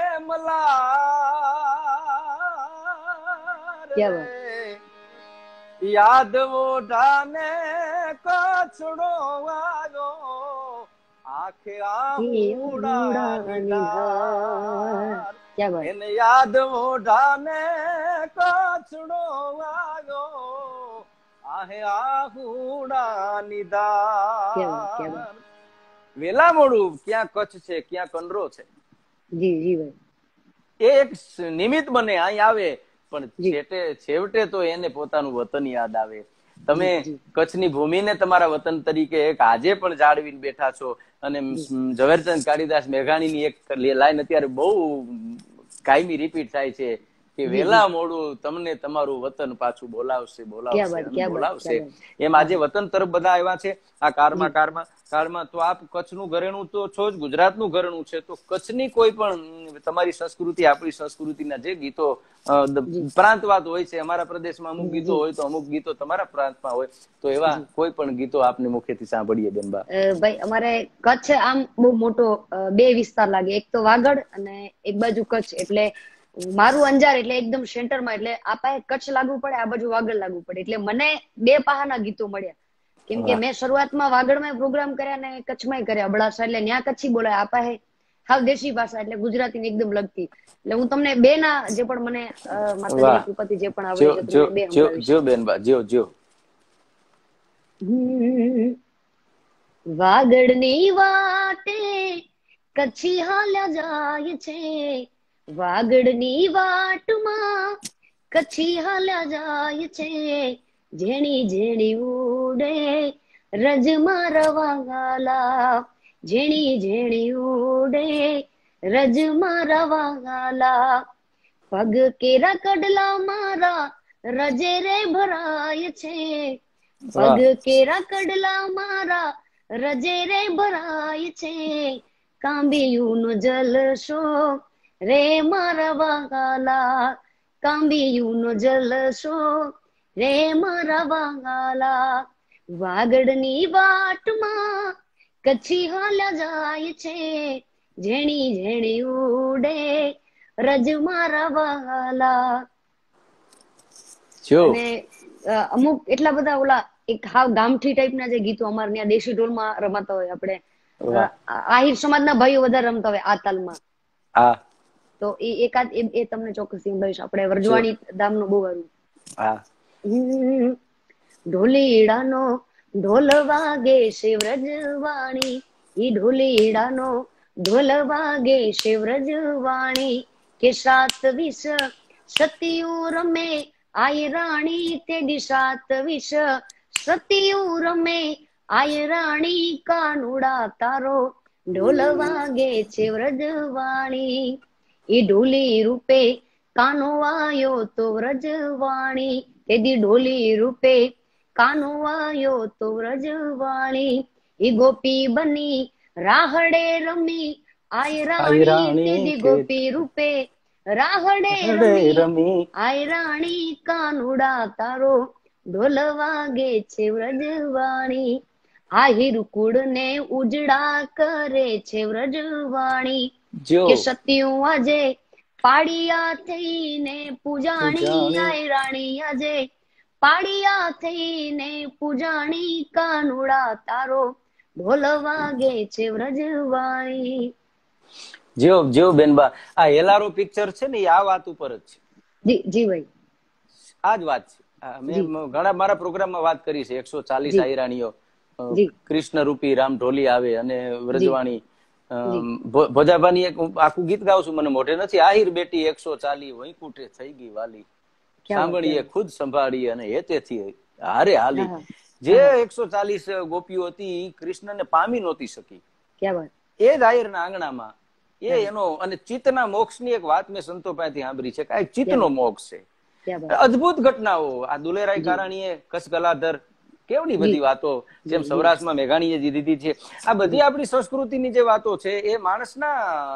મલાર યાદ ઓઢાને કચડો વાગો આખે આહુડા એને યાદ ઓઢાને કચડો વાગો આહે આહુડા નિદાન. વેલા મોડું ક્યાં કચ્છ છે, ક્યાં કનરો છે. જી જી ભાઈ. એ એક નિમિત્ત બને અહીં આવે, પણ છેટે છેવટે તો એને પોતાનું વતન યાદ આવે. તમે કચ્છની ભૂમિને તમારા વતન તરીકે એક આજે પણ જાળવીને બેઠા છો. અને ઝવેરચંદ કાળીદાસ મેઘાણીની એક લાઈન અત્યારે બહુ કાયમી રિપીટ થાય છે કે વેલા મોડું તમને તમારું વતન પાછું બોલાવશે બોલાવશે બોલાવશે. એમ આજે વતન તરફ બધા આવ્યા છે આ કાળમાં કાળમાં કાળમાં. તો આપ કચ્છનું ઘરેણું તો છો જ, ગુજરાતનું ઘરેણું છે, તો કચ્છની કોઈ પણ તમારી સંસ્કૃતિ, આપણી સંસ્કૃતિના જે ગીતો પ્રાંતવાદ હોય છે, અમારા પ્રદેશમાં અમુક ગીતો હોય તો અમુક ગીતો તમારા પ્રાંતમાં હોય, તો એવા કોઈ પણ ગીતો આપને મુખેથી સાંભળીએ બેનબા. ભાઈ અમારે કચ્છ આમ બહુ મોટો બે વિસ્તાર લાગે, એક તો વાગડ અને એક બાજુ કચ્છ. એટલે મારું અંજાર એટલે એકદમ સેન્ટરમાં, એટલે આ પાસે કચ્છ લાગુ પડે, આ બાજુ વાગડ લાગુ પડે. એટલે મને બે પાહાના ગીતો મળ્યા, કેમ કે મેં શરૂઆતમાં વાગડમાં પ્રોગ્રામ કર્યા ને કચ્છમાં કર્યા, અબડાસા એટલે ત્યાં કચ્છી બોલાય, આ પાસે હાવ દેશી ભાષા એટલે ગુજરાતી એકદમ લગતી. એટલે હું તમને બે ના જે પણ મને માતાજીની કૃપાથી જે પણ આવડે છે બે જો બેનબા જો જો. વાગડની વાટે કચ્છી હાલ્યા જાય છે, વાગડની વાટમાં કચ્છી હાલ્યા જાય છે, જેણી જેણી ઉડે રજમાં રવાગાલા, જેણી જેણી ઉડે રજમાં રવાગાલા, પગ કેરા કડલા મારા રજે રે ભરાય છે, પગ કેરા કડલા મારા રજે રે ભરાય છે, કાંબિયુંનો જલશો રે મારા વાગાલા, કાંબિયુંનો જલશો રે મારા વાગાલા, વાગડની વાટમાં કચ્છી હાલ્યા જાય છે, જેણી જેણી ઉડે રજ મારા વાલા. અને અમુક એટલા બધા ઓલા એક હાવ ગામઠી ટાઈપના જે ગીતો અમારે ત્યાં દેશી ઢોલમાં રમાતા હોય, આપણે આહિર સમાજના ભાઈઓ વધારે રમતા હોય આ તાલમાં, તો એ એકાદ એ તમને ચોક્કસ સંભળાવીશ. આપણે વરજવાણી ધામનું બહુ સારું. ઢોલીડાનો ઢોલ વાગે છે વ્રજવાણી, ઈ ઢોલીડાનો ઢોલ વાગે છે વ્રજવાણી, કે સાત વિષ સતીયું રમે આય રાણી, તે દી સાત વિષ સતીયું રમે આય રાણી, કાનુડા તારો ઢોલ વાગે છે વ્રજવાણી, ઈ ઢોલી રૂપે કાનો આયો તો વ્રજવાણી, તે દી ઢોલી રૂપે કાનો આયો તો વ્રજવાણી, ઈ ગોપી બની રાહડે રમી આય રાણી, તે દી ગોપી રૂપે રાહડે રમી આય રાણી, કાનુડા તારો ઢોલ વાગે છે વ્રજવાણી, આહિર કુળ ને ઉજડા કરે છે વ્રજવાણી, કે સત્યું આજે પાડિયા થઈને પૂજાણી, આય રાણી આજે પાડિયા થઈને પૂજાણી, કાનુડા તારો ઢોલ વાગે છે વ્રજવાણી. જો જો બેનબા, આ હેલારો પિક્ચર છે ને એ આ વાત ઉપર જ છે. જી જી ભાઈ, આ જ વાત છે. મેં ઘણા મારા પ્રોગ્રામમાં વાત કરી છે. એકસો ચાલીસ આયરાણીઓ, કૃષ્ણ રૂપી રામ ઢોલી આવે અને વ્રજવાણી. ભોજાભાની એક આખું ગીત ગાઉં છું, મને મોઢે નથી. આહિર બેટી એકસો ચાલી વૈકુંઠે થઈ ગઈ વાલી, સાંભળીએ ખુદ સંભાળી અને હેતેથી હારે હાલી. જે એકસો ચાલીસ ગોપીઓ હતી કૃષ્ણને પામી નહોતી શકી, એ જ આહિરના આંગણામાં એ એનો અને ચિત્તના મોક્ષની એક વાત મેં સંતો પાસેથી સાંભળી છે કે આ ચિત્તનો મોક્ષ છે. ક્યાં બાત. અદભુત ઘટનાઓ આ દુલેરાય કારાણીએ, કચ્છ કલાધર, કેવડી બધી વાતો, જેમ સૌરાષ્ટ્રમાં મેઘાણીએ જે દીધી છે, આ બધી આપણી સંસ્કૃતિની જે વાતો છે એ માણસના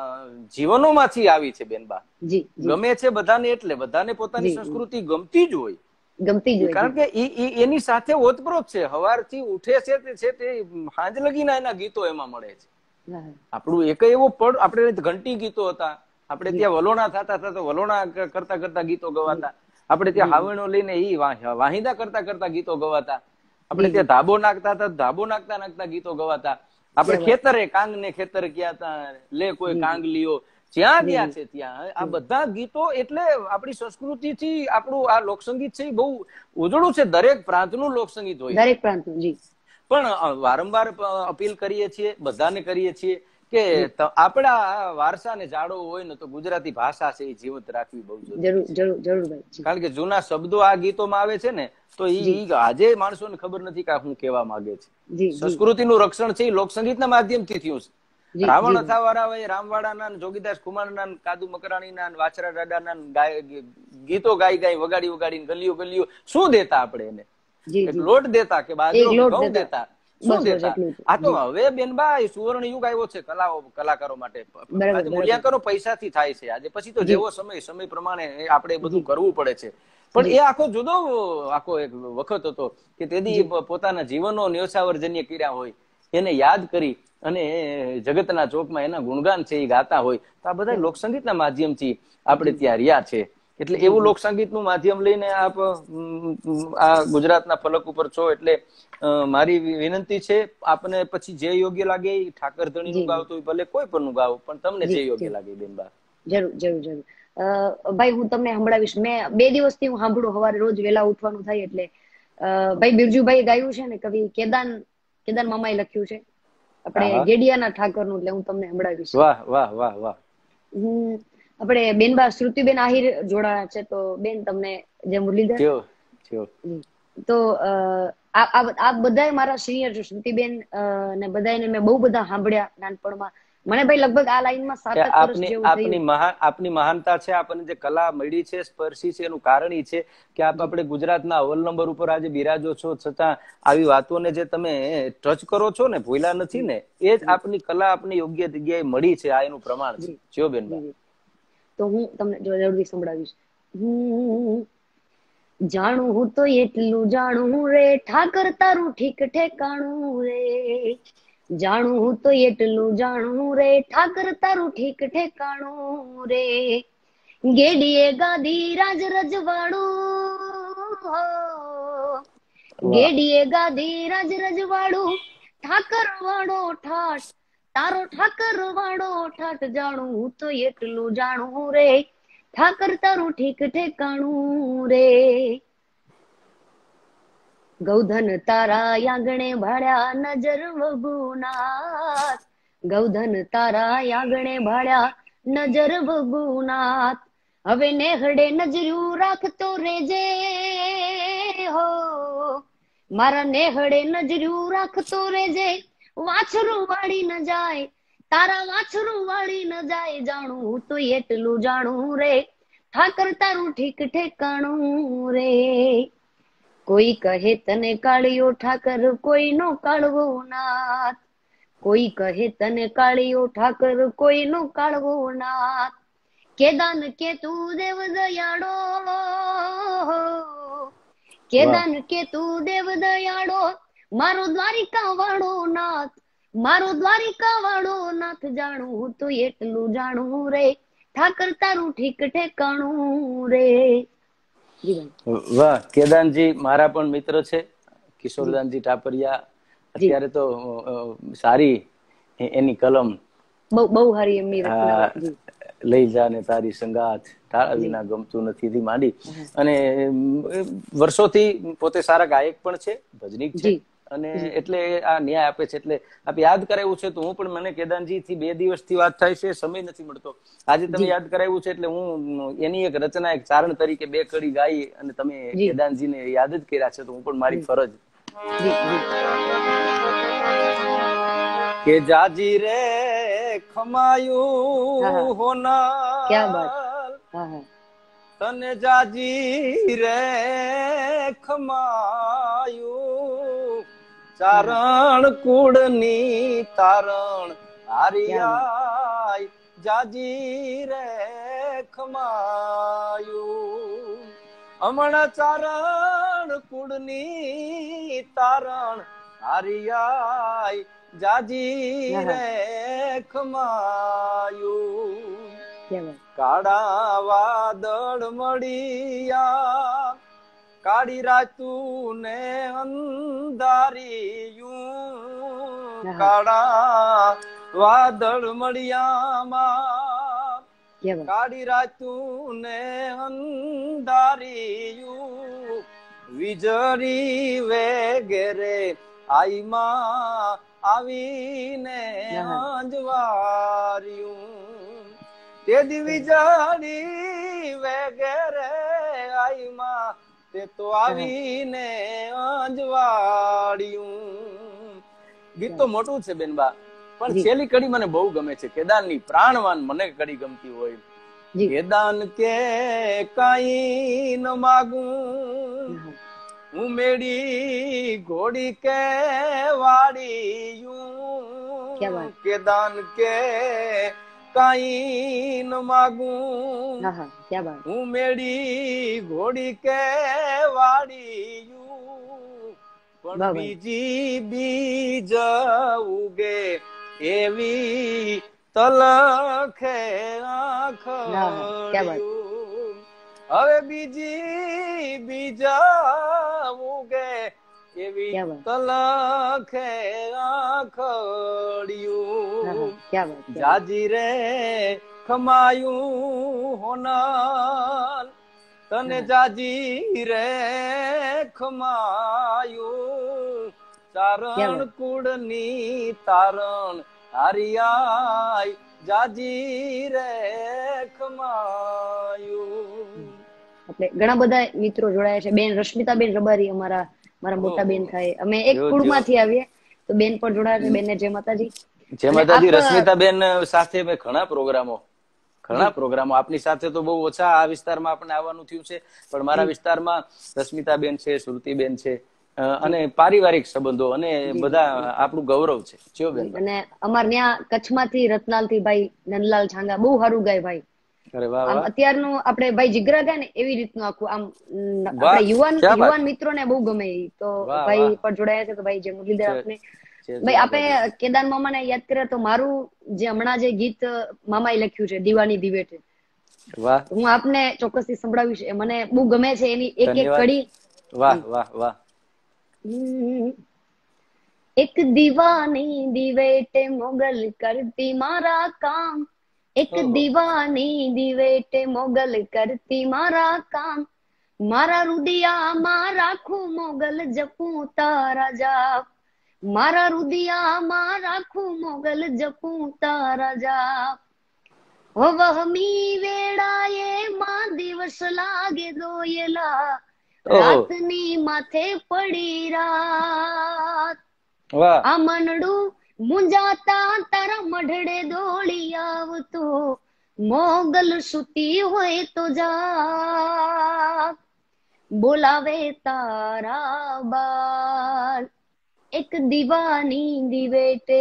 જીવનોમાંથી આવી છે બેનબા. જી જી ગમે છે બધાને, એટલે બધાને પોતાની સંસ્કૃતિ ગમતી જ હોય, ગમતી જ હોય. કારણ કે ઈ- ઈ- એની સાથે ઓતપ્રોત છે. હવારથી ઉઠે છે તે છે તે સાંજ લગીના એના ગીતો એમાં મળે છે. હા, આપણું એક એવો પડ, આપણે ઘંટી ગીતો હતા, આપણે ત્યાં વલોણા થતા થતા વલોણા ક- કરતા કરતા ગીતો ગવાતા, આપણે ત્યાં હાવણો લઈને ઈ વાહ- વાહિંદા કરતા કરતા ગીતો ગવાતા, આપણે ત્યાં ધાબો નાખતા હતા, ધાબો નાખતા નાખતા ગીતો ગવાતા, આપણે ખેતરે કાંગ ને ખેતર ગયા હતા, લે કોઈ કાંગ લ્યો, જ્યાં ગયા છે ત્યાં આ બધા ગીતો. એટલે આપણી સંસ્કૃતિથી આપણું આ લોકસંગીત છે એ બહુ ઉજળું છે, દરેક પ્રાંતનું લોકસંગીત હોય. દરેક પ્રાંતનું. જી પણ અ, વારંવાર પ- અપીલ કરીએ છીએ, બધાને કરીએ છીએ કે ત- આપણા વારસાને જાળવવો હોય ને તો ગુજરાતી ભાષા છે એ જીવંત રાખવી બહુ જરૂરી છે. જરૂર જરૂર જરૂર ભાઈ. જી કારણ કે જૂના શબ્દો આ ગીતોમાં આવે છે ને, તો ઈ આજે માણસોને ખબર નથી કે આ શું કહેવા માંગે છે. જી જી સંસ્કૃતિનું રક્ષણ છે એ લોકસંગીતના માધ્યમથી થયું છે. જી, રાવણ જી. અથાવાળા, રામવાડાના ને જોગીદાસ કુમારના ને કાદુ મકરાણીના ને વાછરા દાદાના ને ગાય- ગીતો ગાઈ ગાઈ વગાડી વગાડીને ગલીઓ ગલીઓ શું દેતા આપણે એને? જી એક જી લોટ દેતા કે બાજરો એક લોટ ઘઉં દેતા. દેતા, બસ, શું બસ દેતા? એટલું જ. આ તો હવે બેનબા એ સુવર્ણ યુગ આવ્યો છે કલાઓ કલાકારો માટે. બરાબર, આજે બરાબર. મૂલ્યાંકનો પૈસાથી થાય છે આજે, પછી તો જેવો સમય સમય પ્રમાણે આપણે બધું કરવું પડે છે. પણ એ આખો જુદો આખો એક વખત હતો કે તેથી પોતાના જીવનો ન્યોછાવરજન્ય કર્યા હોય એને યાદ કરી અને જગતના ચોકમાં એના ગુણગાન છે એ ગાતા હોય. તો આ બધા લોકસંગીતના માધ્યમથી આપણે ત્યાં રહ્યા છે. એટલે એવું લોકસંગીતનું માધ્યમ લઈને આપ અમ, આ ગુજરાતના ફલક ઉપર છો, એટલે અ, મારી વિનંતી છે આપને પછી જે યોગ્ય લાગે એ ઠાકર ધણીનું ગાવતો હોય ભલે કોઈ પણ નું ગાવ, પણ તમને જે યોગ્ય લાગે બેનબા. જરૂર જરૂર જરૂર. અ, ભાઈ હું તમને સંભળાવીશ. મેં બે દિવસથી હું સાંભળું, સવારે રોજ વહેલા ઉઠવાનું થાય એટલે. અ, ભાઈ બિરજુભાઈ ગાયું છે ને કવિ કેદાન કેદાન મામાએ લખ્યું છે આપણે આહા. ગેડિયાના ઠાકરનું, એટલે હું તમને સંભળાવીશ. વાહ વાહ વાહ વાહ. હમ આપણે બેનબા શ્રુતિબેન આહિર જોડાયા છે, તો બેન તમને જે મુરલીધર. થયો થયો. હમ. તો અ, આ આ- આ બધાય મારા સિનિયર છે, શ્રુતિબેન અ, ને બધાયને મેં બહુ બધા સાંભળ્યા નાનપણમાં. મને ભાઈ લગભગ આ લાઈનમાં સાત એ એક વર્ષ આપની જેવું આપની થયું. મહાન આપની મહાનતા છે, આપણને જે કલા મળી છે, સ્પર્શી છે, એનું કારણ ઈ છે કે આપ આપણે ગુજરાતના અવ્વલ નંબર ઉપર આજે બિરાજો છો, છતાં આવી વાતોને જે તમે ટચ કરો છો ને, ભૂલ્યા નથી ને, એ જ આપની કલા આપની યોગ્ય જગ્યાએ મળી છે. આ એનું પ્રમાણ છે. જો બેનબા. જી, જી. તો હું તમને જો જલ્દી સંભળાવીશ. હમ, જાણું હું તો એટલું જાણું રે ઠાકર તારું ઠીક ઠેકાણું રે. જાણું હું તો એટલું જાણું રે ઠાકર તારું ઠીક ઠેકાણું રે. ગેડીએ ગાદી રાજ રજવાડું હો. ગેડીએ ગાદી રાજ રજવાડું ઠાકર વાળો ઠાઠ તારો ઠાકર વાળો ઠાઠ. જાણું હું તો એટલું જાણું રે ઠાકર તારું ઠીક ઠેકાણું રે. ગૌધન તારા આંગણે ભાડ્યા નજર વગુનાથ. ગૌધન તારા આંગણે ભાડ્યા નજર વગુનાથ. હવે નેહડે નજર્યું રાખતો રેજે હો. મારા નેહડે નજર્યું રાખતો રેજે. વાછરું વાળી ન જાય તારા વાછરું વાળી ન જાય. જાણું હું તો એટલું જાણું રે ઠાકર તારું ઠીક ઠેકાણું રે. કોઈ કહે તને કાળિયો ઠાકર કોઈનો કાળવો નાથ. કોઈ કહે તને કાળિયો ઠાકર કોઈનો કાળવો નાથ. કેદાન કે તું દેવ દયાળો. કેદાન કે તું દેવ દયાળો. મારો દ્વારિકા વાળો નાથ. મારો દ્વારિકા વાળો નાથ. જાણું હું તો એટલું જાણું રે ઠાકર તારું ઠીક ઠેકાણું રે. વાહ. કેદાનજી મારા પણ મિત્ર છે, કિશોરદાનજી ટાપરિયા. અત્યારે તો અ, સારી એની કલમ બહુ બહુ સારી એમની રચનાઓ. આ, લઈ જા ને તારી સંગાથ, તારા વિના ગમતું નથી થી માંડી. અને અ, વર્ષોથી પોતે સારા ગાયક પણ છે, ભજનીક છે. અને એટલે આ ન્યાય આપે છે. એટલે આપ યાદ કરાવ્યું છે તો હું પણ, મને કેદાનજી થી બે દિવસથી વાત થાય છે, સમય નથી મળતો. આજે તમે યાદ કરાવ્યું છે એટલે હું એની એક રચના, એક ચારણ તરીકે બે કડી ગાઈ અને તમે કેદાનજીને યાદ જ કર્યા છે, તો હું પણ મારી ફરજ કે જાજી રે ખમાયું હોના. ક્યા બાત. તને જાજી રે ખમાયું ચારણ કુળની તારણ હારિયાય જાજી રે ખમાયું હમણાં ચારણ કુળની તારણ હારિયાય જાજી રે ખમાયું કાળા વાદળ મળિયા કાળી રાતું ને અંધારિયું કાળા વાદળ મળિયામાં કાળી રાતું ને અંધારિયું વીજળી વેગેરે આઈમાં આવીને અંજવાર્યું તે વીજળી વેગેરે આઈમાં તે તો આવીને અંજવાળ્યું. ગીત તો મોટું છે બેનબા, પણ છેલ્લી કડી મને બહુ ગમે છે. કેદારની પ્રાણવાન મને કડી ગમતી હોય. કેદાન કે કાઈ ન માગું હું મેળી ઘોડી કે વાળીયું કેદાન કે કાઈ ન માગું હું મેળી ઘોડી કે વાળીયું પણ બીજી બીજ ઉગે એવી તલખે આંખળ્યું હવે બીજી બીજ ઉગે એવી તલખે આંખળ્યું જાજી રે ખમાયું હોનલ તને જાજી રે ખમાયું ચારણ કુળની તારણ હારિયાય જાજી રે ખમાયું. એટલે ઘણા બધા મિત્રો જોડાયા છે. બેન રશ્મિતાબેન રબારી અમારા મારા મોટા બેન થાય, અમે એક કુળમાંથી આવીએ, તો બેન પણ જોડાયા છે. બેન ને જય માતાજી. જય માતાજી. રશ્મિતાબેન સાથે મેં ઘણા પ્રોગ્રામો ઘણા પ્રોગ્રામો આપની સાથે તો બહુ ઓછા આ વિસ્તારમાં આપણે આવવાનું થયું છે, પણ મારા વિસ્તારમાં રશ્મિતાબેન છે, શ્રુતિબેન છે, અને પારિવારિક સંબંધો અને બધા આપણું ગૌરવ છે. જો બેન અને અમાર ત્યાં કચ્છમાંથી રતનાલથી ભાઈ નંદલાલ છાંગા બહુ સારું ગાય ભાઈ. અરે વાહ વાહ. અત્યારનું આપણે ભાઈ જીગરા ગાય ને એવી રીતનું આખું આમ આપણે યુવાન યુવાન મિત્રોને બહુ ગમે. તો ભાઈ પણ જોડાયા છે, તો ભાઈ જે મુરલીધર આપને ભાઈ આપે કેદાર મામાને યાદ કર્યા તો મારું જે હમણાં જે ગીત મામાએ લખ્યું છે દીવાની દિવેટે, વાહ, હું આપને ચોક્કસથી સંભળાવીશ. એ મને બહુ ગમે છે એની એક એક કડી. વાહ વાહ વાહ. એક દીવાની દિવેટે મોગલ કરતી મારા કામ, એક દીવાની દિવેટે મોગલ કરતી મારા કામ, મારા રુદિયામાં રાખું મોગલ જપું તારા જાપ, મારા રુદિયામાં રાખું મોગલ જપું તારા જાપ. વહમી વેળાએ માં દિવસ લાગે દોયલા, રાતની માથે પડી રાત, આ મનડું મુંજાતા તારા મઢડે દોડી આવતો, મોગલ સુતી હોય તો જાગ, બોલાવે તારા બાલ એક દીવાની દિવેટે.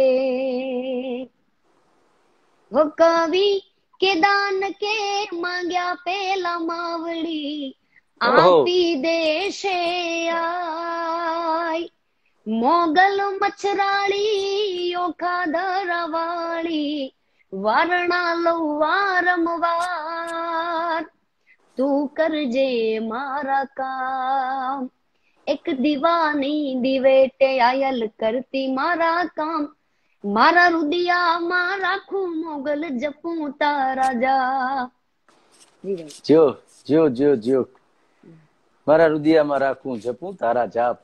વો કવિ કેદાન કે માંગ્યા પેલા માવડી, આપી દેશે આય, મોગલ મચરાળી ઓખા ધરાવાળી, વારણા લઉ વારંવાર, તું કરજે મારા કામ, એક દીવાની દિવેટે આયલ કરતી મારા કામ, મારા રુદિયામાં રાખું મોગલ જપું તારા જા. જો જો જો જો મારા રુદિયામાં રાખું જપું તારા જાપ.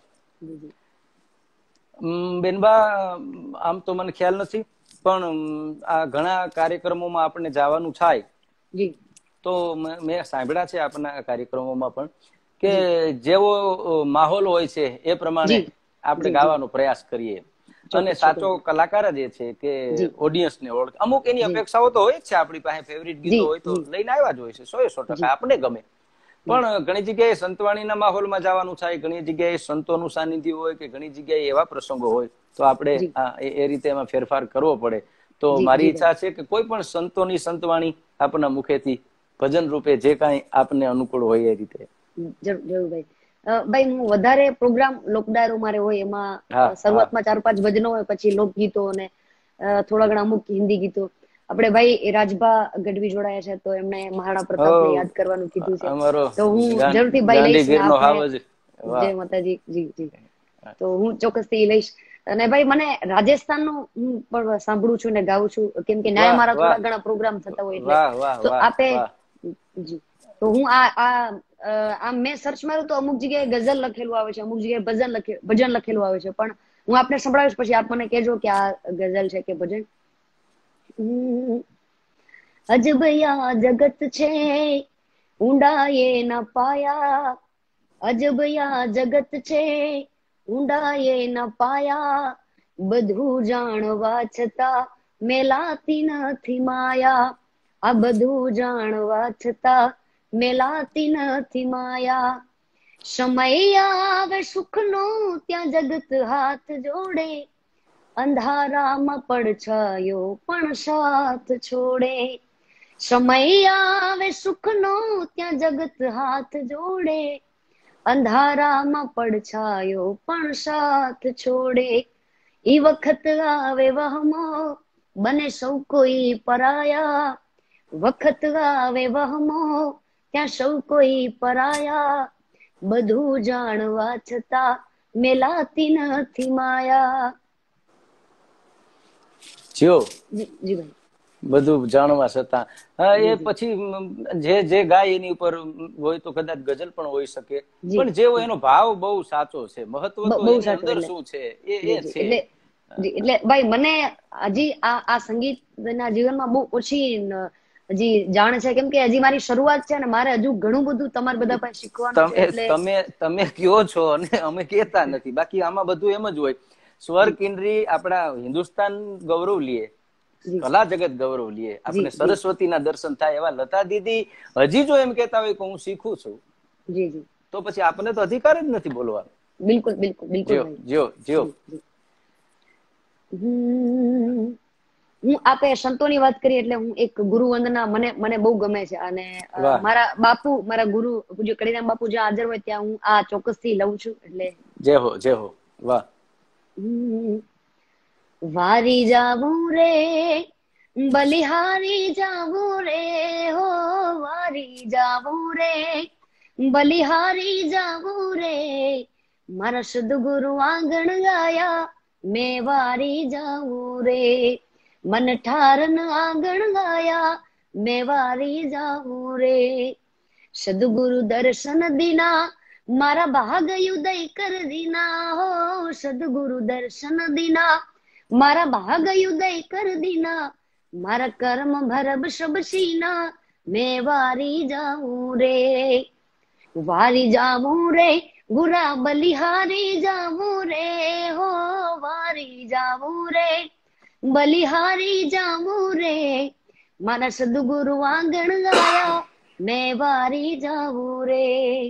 બેનબા આમ તો મને ખ્યાલ નથી, પણ આ ઘણા કાર્યક્રમોમાં આપણને જવાનું થાય તો મેં સાંભળ્યા છે આપણા કાર્યક્રમોમાં પણ કે જેવો માહોલ હોય છે એ પ્રમાણે આપણે ગાવાનો પ્રયાસ કરીએ. અને સાચો કલાકાર જ એ છે કે ઓડિયન્સ ને ઓળખ. અમુક એની અપેક્ષાઓ તો હોય જ છે આપણી પાસે, ફેવરિટ ગીતો હોય તો લઈને આવ્યા જ હોય છે સો એ સો ટકા, આપણે ગમે. પણ ઘણી જગ્યાએ સંતવાણીના માહોલમાં જવાનું થાય, ઘણી જગ્યાએ સંતોનું સાનિધ્ય હોય કે ઘણી જગ્યાએ એવા પ્રસંગો હોય તો આપણે એ રીતે એમાં ફેરફાર કરવો પડે. તો મારી ઈચ્છા છે કે કોઈ પણ સંતોની સંતવાણી આપના મુખેથી ભજન રૂપે જે કાંઈ આપને અનુકૂળ હોય એ રીતે. જરૂર ભાઈ. ભાઈ હું વધારે પ્રોગ્રામ લોકડાયરો મારે હોય એમાં શરૂઆતમાં ચાર પાંચ ભજનો હોય, પછી લોકગીતો અને થોડા ઘણા અમુક હિન્દી ગીતો. આપણે ભાઈ રાજભા ગઢવી જોડાયા છે તો એમને મહારાણા પ્રતાપને યાદ કરવાનું કીધું છે, તો હું જરૂરથી ભાઈ લઈશ. જય માતાજી. જી જી તો હું ચોક્કસથી લઈશ. અને ભાઈ મને રાજસ્થાનનું હું પણ સાંભળું છું ને ગાઉં છું, કેમ કે ન્યાય મારા થોડા ઘણા પ્રોગ્રામ થતા હોય એટલે. તો આપે જી તો હું આ આ મેં સર્ચ માર્યું તો અમુક જગ્યાએ ગઝલ લખેલું આવે છે, અમુક જગ્યાએ ભજન લખે ભજન લખેલું આવે છે, પણ હું આપને સંભળાવીશ પછી આપ મને કહેજો કે આ ગઝલ છે કે ભજન. અજબયા જગત છે ઊંડાએ ન પાયા, અજબયા જગત છે ઊંડાએ ન પાયા, બધું જાણવા છતાં મેલાતી નથી માયા, આ બધું જાણવા છતાં મેલાતી નથી માયા. સમય આવે સુખનો ત્યાં જગત હાથ જોડે, અંધારામાં પડછાયો પણ સાથ છોડે. સમય આવે સુખનો ત્યાં જગત હાથ જોડે, અંધારામાં પડછાયો પણ સાથ છોડે. ઈ વખત આવે વહમો બને સૌ કોઈ પરાયા, વખત આવે વહમો ત્યાં સૌ કોઈ પરાયા, બધું જાણવા છતાં મેલાતી નથી માયા. જો જી ભાઈ બધું જાણવા છતાં હા એ પછી જે જે ગાય એની ઉપર હોય તો કદાચ ગઝલ પણ હોઈ શકે, પણ જે હોય એનો ભાવ બહુ સાચો છે, મહત્વ તો એની અંદર શું છે એ એ છે. એટલે ભાઈ મને હજી આ આ સંગીતના જીવનમાં બહુ ઓછી હજી જાણ છે, કેમ કે હજી મારી શરૂઆત છે અને મારે હજુ ઘણું બધું તમારે બધા પાસે શીખવાનું છે. એટલે તમે તમે કયો છો અને અમે કહેતા નથી, બાકી આમાં બધું એમ જ હોય. સ્વર કિન્નરી આપણા હિન્દુસ્તાન ગૌરવ લીએ, કલા જગત ગૌરવ લીએ, આપણે સરસ્વતીના દર્શન થાય એવા લતા દીદી હજી જો એમ કેતા હોય કે હું શીખું છું, જી જી તો પછી આપણને તો અધિકાર જ નથી બોલવાનો. બિલકુલ બિલકુલ બિલકુલ જો જો હું આપે સંતોની વાત કરી એટલે હું એક ગુરુ વંદના મને મને બહુ ગમે છે, અને મારા બાપુ મારા ગુરુ પૂજ્ય કડીરામ બાપુ જ્યાં હાજર હોય ત્યાં હું આ ચોક્કસથી લઉં છું. એટલે જય હો જય હો. વાહ. વારી જાવું રે બલિહારી જાવું રે હો, વારી જાવું રે બલિહારી જાવું રે, મારા સદગુરુ આંગણ ગાયા મેં વારી જાવું રે, મન ઠારન આંગણ ગાયા મેં વારી જાવું રે. સદગુરુ દર્શન દીના મારા ભાગ ઉદય કર દીના હો, સદગુરુ દર્શન દીના મારા ભાગ ઉદય કર દીના, મારા કર્મ ભરબ સબ સીના મેં વારી જાવું રે. વારી જાવું રે ગુરા બલિહારી જાવું રે હો, વારી જાવું રે બલિહારી જાવું રે, મારા સદગુરુ આંગણ ગાયા મેં વારી જાવું રે.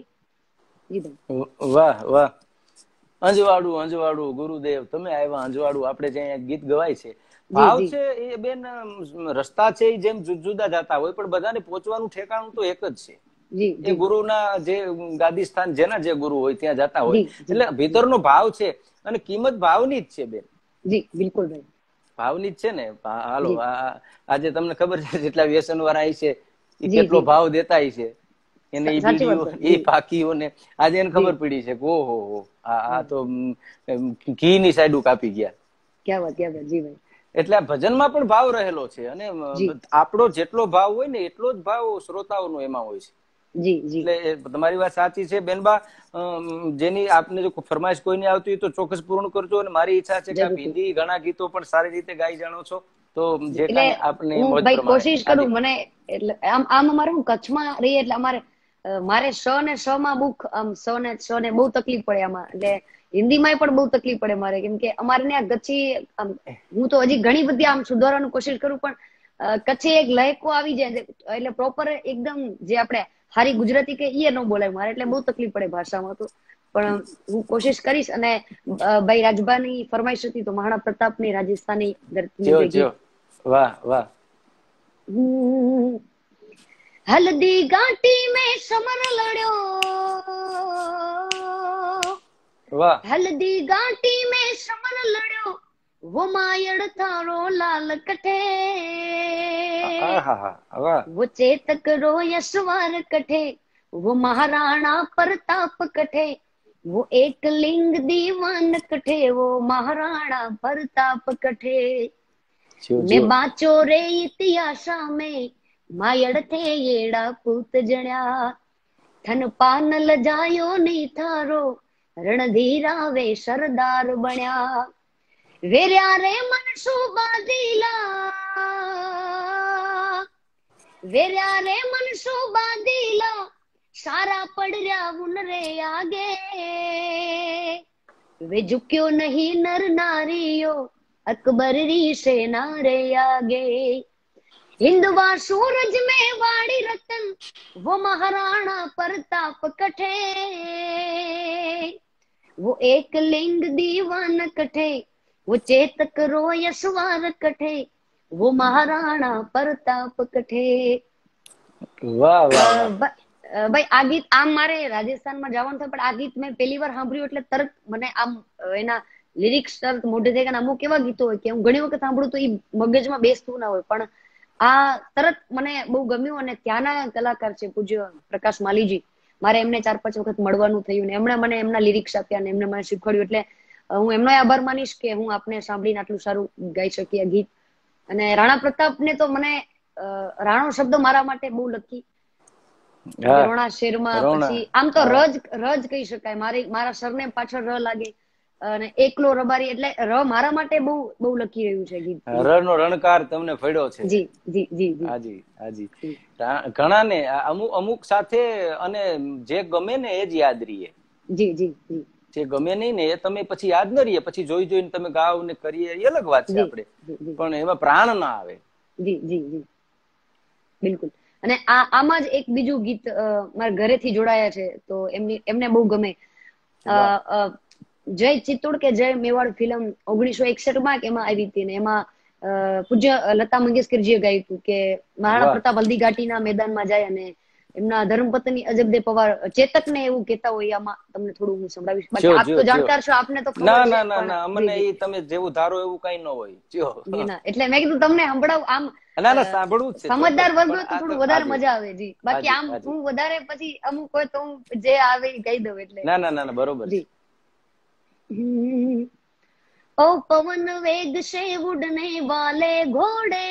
વાહ વાહ. અંજવાડું અંજવાડું ગુરુદેવ તમે આવ્યા અંજવાડું. આપણે જે ગીત ગવાય છે ભાવ છે એ બેન રસ્તા છે જેમ જુદા જતા હોય પણ બધાને પહોંચવાનું ઠેકાણું તો એક જ છે. એ ગુરુના જે ગાદી સ્થાન જેના જે ગુરુ હોય ત્યાં જતા હોય, એટલે ભીતરનો ભાવ છે અને કિંમત ભાવની જ છે બેન. જી બિલકુલ ભાઈ ભાવની જ છે ને. હાલો આજે તમને ખબર છે જેટલા વ્યસન વાળા છે એ કેટલો ભાવ દેતા છે એને, એ બીડીઓ એ પાકીઓને આજે એને ખબર પડી છે કે ઓહો હો આ તો ઘી ની સાઈડું કાપી ગયા. ક્યાં વાત ક્યાં વાત. જી ભાઈ એટલે આ ભજનમાં પણ ભાવ રહેલો છે અને આપણો જેટલો ભાવ હોય ને એટલો જ ભાવ શ્રોતાઓનો એમાં હોય છે. જી જી એટલે તમારી વાત સાચી છે બેનબા. જેની આપને જો ફરમાઈશ કોઈની આવતી હોય તો ચોક્કસ પૂર્ણ કરજો. અને મારી ઈચ્છા છે કે આપ હિન્દી ઘણા ગીતો પણ સારી રીતે ગાઈ જાણો છો તો જે કાંઈ આપને મોજ પ્રમાણે કોશિશ કરું. મને એટલે આમ આમ અમારે હું કચ્છમાં રહી એટલે અમારે મારે સ ને સ માં બહુ આમ સ ને સ ને બહુ તકલીફ પડે આમાં, એટલે હિન્દીમાં પણ બહુ તકલીફ પડે મારે, કેમ કે અમારે ત્યાં કચ્છી હું તો હજી ઘણી બધી આમ સુધારવાની કોશિશ કરું પણ કચ્છી એક લહેકો આવી જાય એટલે પ્રોપર એકદમ જે આપણે સારી ગુજરાતી કે એ ન બોલાય મારે, એટલે બહુ તકલીફ પડે ભાષામાં. તો પણ હું કોશિશ કરીશ. અને ભાઈ રાજભાની ફરમાઈશ હતી તો મહારાણા પ્રતાપની રાજસ્થાની ધરતીનું જે ગીત. વાહ વાહ. હલ્દી ઘાટી મેં સમર લડ્યો, વાહ. હલ્દી ઘાટી મેં સમર લડ્યો, वो मायड़ थारो लाल कठे, वो चेतक रो यशवार कठे, वो महाराणा प्रताप कठे, वो एक लिंग दीवान कठे, वो महाराणा प्रताप कठे. मैं बाचो रे इतिहासा में मायड़ थे येड़ा पूत जण्या, थन पान लजायो नहीं थारो रणधीरा वे सरदार बण्या. वेर्या रे मनसूबा दिला, वेर्या रे मनसूबा दिला, सारा पड़ रहा उन रे आगे, वे झुक्यो नहीं नर नारियो अकबर री सेना रे आगे. हिंदवा सूरज में वाड़ी रतन, वो महाराणा प्रताप कठे, वो एक लिंग दीवान कठे, वो चेतक रो यशवार कठे, वो महाराणा प्रताप कठे. વાહ વાહ. ભાઈ આ ગીત આમ મારે રાજસ્થાનમાં જવાનું થયું, પણ આ ગીત મેં પહેલી વાર સાંભળ્યું એટલે તરત મને આમ એના લિરિક્સ તરત મોઢે થઈ ગયા. અમુક એવા ગીતો હોય કે હું ઘણી વખત સાંભળું તો એ મગજમાં બેસતું ના હોય, પણ આ તરત મને બહુ ગમ્યું. અને ત્યાંના કલાકાર છે પૂજ્ય પ્રકાશ માલીજી, મારે એમને ચાર પાંચ વખત મળવાનું થયું ને એમણે મને એમના લિરિક્સ આપ્યા ને એમને મને શીખવાડ્યું. એટલે હું એમનો આભાર માનીશ કે હું આપને સાંભળીને આટલું સારું ગાઈ શકી આ ગીત. અને રાણા પ્રતાપ ને તો મને રાણો શબ્દ મારા માટે બહુ લકી. રોણા શેરમાં પછી આમ તો રજ રજ કહી શકાય, મારી મારા સરને પાછળ ર લાગે અને એકલો રબારી, એટલે ર મારા માટે બહુ બહુ લકી રહ્યું છે ગીત. ર નો રણકાર તમને ફળ્યો છે. જી જી જી હાજી હાજી. ઘણા ને અમુક અમુક સાથે અને જે ગમે ને એ જ યાદ રહીએ. જી જી જી. જે ગમે નહીં ને એ તમે પછી યાદ ન રહીએ, પછી જોઈ જોઈને તમે ગાવ ને કરીએ એ અલગ વાત છે આપણે, પણ એમાં પ્રાણ ના આવે. જી જી જી બિલકુલ. અને આ આમાં જ એક બીજું ગીત મારા ઘરેથી જોડાયા છે તો એમની એમને બહુ ગમે. જય ચિત્તોડ કે જય મેવાડ ફિલ્મ ઓગણીસો એકસઠ માં એમાં આવી હતી ને એમાં પૂજ્ય લતા મંગેશકરજીએ ગાયું હતું કે મહારાણા પ્રતાપ હલ્દી ઘાટીના મેદાનમાં જાય અને એમના ધર્મપત્ની અજબદે પવાર ચેતક ને એવું કેતા હોય. આમાં તમને થોડું હું સંભળાવીશ, બાકી આપ તો જાણકાર છો, આપને તો ના ના ના ના અમને એ તમે જેવું ધારો એવું કઈ ન હોય. એટલે મેં કીધું તમને સંભળાવું. આમ ના ના સાંભળવું છે, સમજદાર વર્ગ હોય તો થોડું વધારે મજા આવે. જી બાકી આમ હું વધારે પછી અમુક હોય તો હું જે આવે એ કહી દઉં. એટલે ના ના ના બરોબર. ओ पवन वेग से उड़ने वाले घोड़े,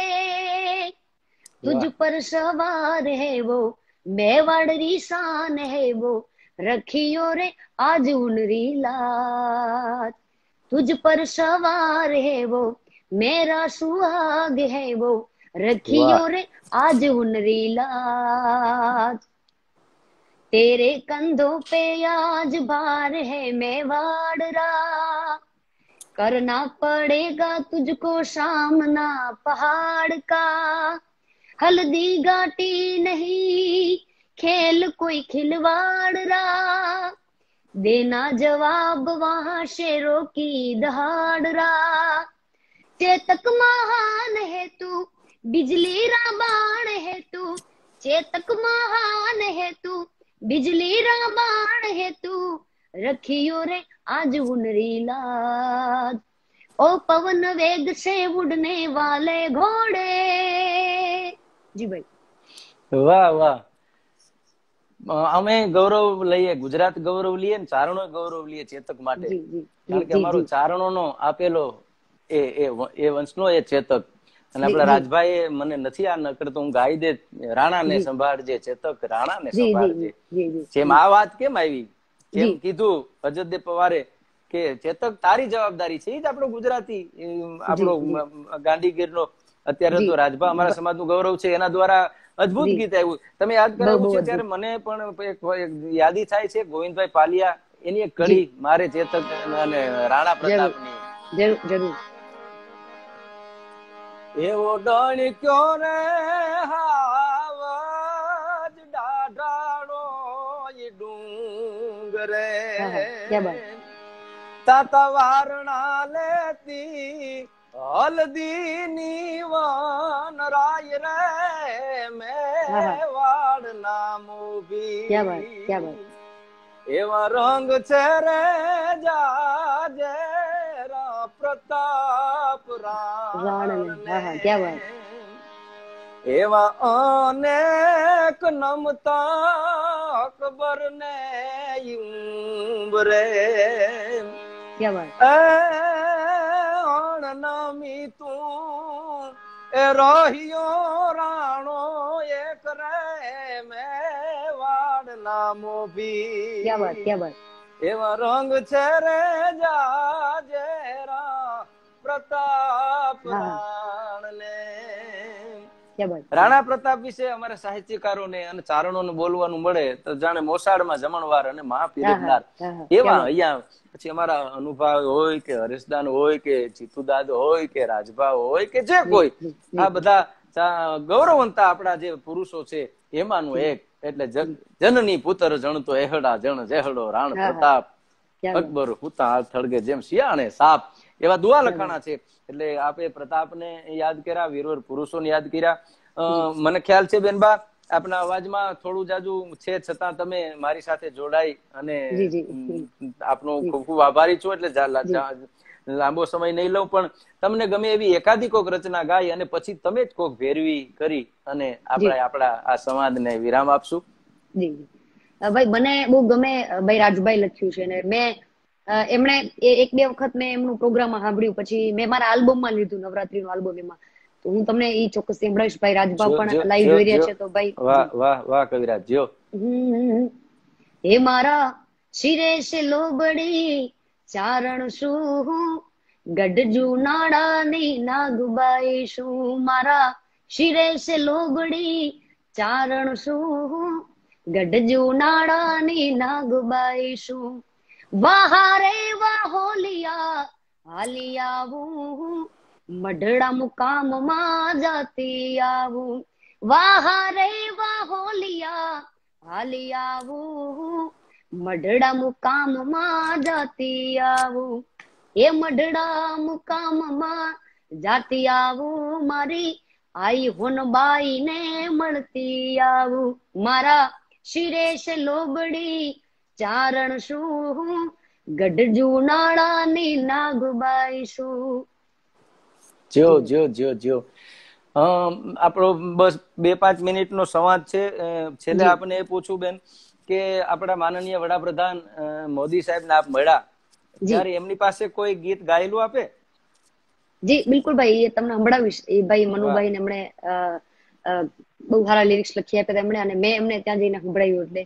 तुझ पर सवार है वो मेवाड़ी शान है वो, रखियो रे आज उनरी लाज. तुझ पर सवार है वो मेरा सुहाग है वो, रखियो रे आज उनरी लाज. तेरे कंधों पे आज भार है मेवाड़ रा, करना पड़ेगा तुझको सामना पहाड़ का. हल्दी घाटी नहीं खेल कोई खिलवाड़ रा, देना जवाब वहां शेरों की दहाड़ रा. चेतक महान है तू बिजली राबाण है तू, चेतक महान है तू बिजली राबाण है तू, रखियो रे आज उनरी लाज. ओ पवन वेग से उड़ने वाले घोड़े. જી ભાઈ વાહ વાહ. અમે ગૌરવ લઈએ, ગુજરાત ગૌરવ લઈએ ને ચારણો ગૌરવ લઈએ ચેતક માટે, કારણ કે અમારો ચારણો નો આપેલો એ એ વંશનો એ ચેતક. અને આપડા રાજભાઈ મને નથી આ નકર તો હું ગાઈ દે રાણા ને સંભાળજે ચેતક, રાણા ને સંભાળજે. જેમ આ વાત કેમ આવી, જેમ કીધું અજદે પવારે કે ચેતક તારી જવાબદારી છે, એ જ આપણો ગુજરાતી આપણો ગાંધીગીર નો અત્યારે તો રાજભા અમારા સમાજ નું ગૌરવ છે, એના દ્વારા અદભુત ગીત આવ્યું. તમે યાદ કરાવ્યું છે ત્યારે મને પણ યાદી થાય છે ગોવિંદભાઈ પાલિયા એની એક કડી મારે ચેતક અને રાણા પ્રતાપ ની. જરૂર જરૂર. એવો ડણ ક્યો રે હાવજ ડાઢ રે ક્યાં બાત. તાતા વારણા લેતી હલદી ની વાન રાય રે મેવાડ નામ ઉભી. ક્યાં બાત, ક્યાં બાત. એવા રંગ છે રે જાજે રા પ્રતાપ રાણ હા ક્યાં બાત. એવા અનેક નમતા અકબર ને રે ક્યાં બાત. અણનમી તું એ રહ્યો રાણો એક રે મેવાડ નામો ભી. ક્યાં બાત, ક્યાં બાત. એવા રંગ છે રે જાજેરા પ્રતાપ રાણ ને. રાણા પ્રતાપ વિશે અમારા સાહિત્યકારોને અને ચારણોને બોલવાનું મળે તો જાણે મોસાળમાં જમણવાર અને મહાપીરદાર એવા અહીંયા. પછી અમારા અનુભાવ હોય કે હરેશદાન હોય કે જીતુદાદ હોય કે રાજભા હોય કે જે કોઈ આ બધા ગૌરવંતા આપણા જે પુરુષો છે એમાંનું એક એટલે જનની પુત્ર જણતો એહડા જણ જેહડો રાણ પ્રતાપ અકબર હુતા થળગે જેમ શિયાળે સાપ એવા દુઆ લખાણા છે. એટલે આપે પ્રતાપને યાદ કર્યા, વીરવર પુરુષોને યાદ કર્યા. મને ખ્યાલ છે બેનબા આપના અવાજમાં થોડું જાજુ છે છતાં તમે મારી સાથે જોડાઈ અને આપનો ખૂબ ખૂબ આભારી છું. એટલે લાંબો સમય નહીં લઉં પણ તમને ગમે એવી એકાદી કોક રચના ગાઈ અને પછી તમે જ કોક ભેરવી કરી અને આપણે આપણા આ સંવાદને વિરામ આપશું. જી ભાઈ મને બહુ ગમે ભાઈ રાજભાઈ લખ્યું છે ને મેં એમણે એક બે વખત મેં એમનું પ્રોગ્રામ સાંભળ્યું પછી મેં મારા આલ્બમમાં લીધું નવરાત્રી નું આલ્બમ એમાં તો હું તમને ઈ ચોક્કસ સંભળાવીશ. ભાઈ રાજભા પણ લાઈવ જોઈ રહ્યા છે તો ભાઈ વાહ વાહ વાહ કવિરાજ જો. હે મારા શિરે છે લોબડી ચારણ શું ગઢજુ નાડાની નાગબાઈ શું. મારા શિરે છે લોબડી ચારણ શું ગઢજુ નાડાની નાગબાઈ શું. વાહારે વાહોલિયા હાલી આવું મઢડા મુકામ માં જાતી આવું. વાહારે વાહોલિયા હાલી આવું મઢડા મુકામ માં જાતી આવું. એ મઢડા મુકામ માં જાતી આવું મારી આઈ હોનબાઈ ને મળતી આવું. મારા શિરે છે લોબડી ચારણ શું ગઢજુ નાળાની નાગબાઈ શું. જો જો જો જો આપણો બસ બે પાંચ મિનિટ નો સંવાદ છે. છેલ્લે આપણે એ પૂછું બેન કે આપણા માનનીય વડાપ્રધાન મોદી સાહેબ ને આપ મળ્યા ત્યારે એમની પાસે કોઈ ગીત ગાયેલું આપે? જી બિલકુલ ભાઈ, એ તમને સંભળાવીશ. એ ભાઈ મનુભાઈ ને એમણે બહુ સારા લિરિક્સ લખી આપ્યા એમણે અને મેં એમને ત્યાં જઈને સંભળાવ્યું. એટલે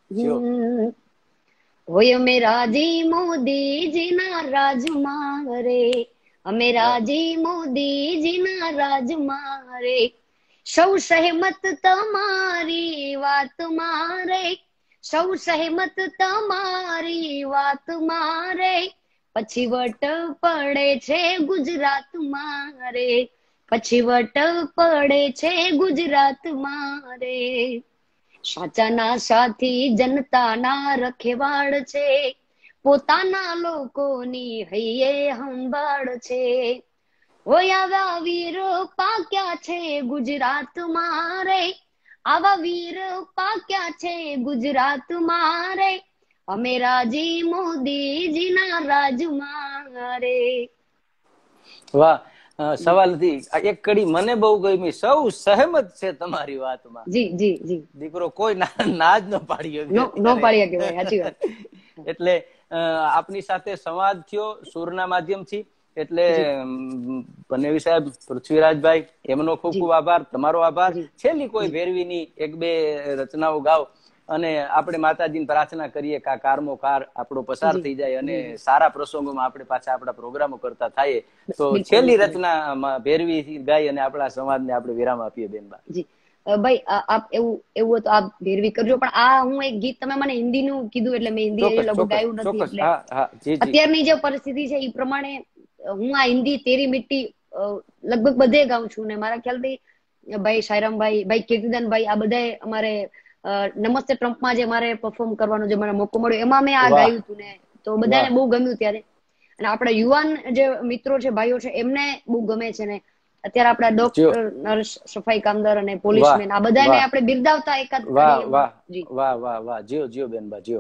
હોય અમે રાજી મોદીજીના રાજમાં રે, અમે રાજી મોદીજીના રાજમાં રે, સૌ સહેમત તમારી વાતમાં રે, સૌ સહેમત તમારી વાતમાં રે, પછી વટ પડે છે ગુજરાતમાં રે, પછી વટ પડે છે ગુજરાતમાં રે. સાચાના સાથી જનતાના રખેવાળ છે, પોતાના લોકોની હૈયે સંભાળ છે. હોય આવા વીર પાક્યા છે ગુજરાતમાં રે, આવા વીર પાક્યા છે ગુજરાતમાં રે, અમે રાજી મોદીજીના રાજમાં રે. વાહ, સવાલ થી એક કડી મને બહુ ગમી, સૌ સહેમત છે તમારી વાતમાં. જી જી જી. દીકરો કોઈ ના જ ન પાડ્યો, નો પાડ્યા કે ભાઈ, સાચી વાત. એટલે આપની સાથે સંવાદ થયો સૂરના માધ્યમથી. એટલે બનેવી સાહેબ, પૃથ્વીરાજભાઈ, એમનો ખૂબ ખૂબ આભાર, તમારો આભાર. છેલ્લી કોઈ ભેરવીની એક બે રચનાઓ ગાઓ અને આપણે માતાજીને પ્રાર્થના કરીએ કે આ કારમો કાર આપણો પસાર થઈ જાય અને સારા પ્રસંગોમાં આપણે પાછા આપણા પ્રોગ્રામો કરતા થાય. તો છેલ્લી રચના ભેરવી ગાઈ અને આપણા સંવાદને આપણે વિરામ આપીએ બેનબા. જી ભાઈ, આપ એવું એવું તો આપ ભેરવી કરજો, પણ આ હું એક ગીત તમે મને હિન્દીનું કીધું એટલે મેં હિન્દી લગભગ ગાયું નથી. એટલે અત્યારની જે પરિસ્થિતિ છે એ પ્રમાણે હું આ હિન્દી તેરી મિટ્ટી લગભગ બધે ગાઉં છું ને મારા ખ્યાલથી ભાઈ સાયરામભાઈ, ભાઈ કીર્તિદાનભાઈ, આ બધા અમારે નમસ્તે ટ્રમ્પમાં જે મારે પરફોર્મ કરવાનો જે મને મોકો મળ્યો એમાં મેં આ વાહ ગાયું હતું ને તો બધાને વાહ બહુ ગમ્યું ત્યારે. અને આપણા યુવાન જે મિત્રો છે ભાઈઓ છે એમને બહુ ગમે છે ને અત્યારે આપણા જો ડોક્ટર નર્સ સફાઈ કામદાર અને વાહ પોલીસમેન આ બધાને વાહ આપણે બિરદાવતા એકાદ વાહ ખાલી એમાં વાહ જી. વાહ વાહ વાહ जियो जियो बेनबा जियो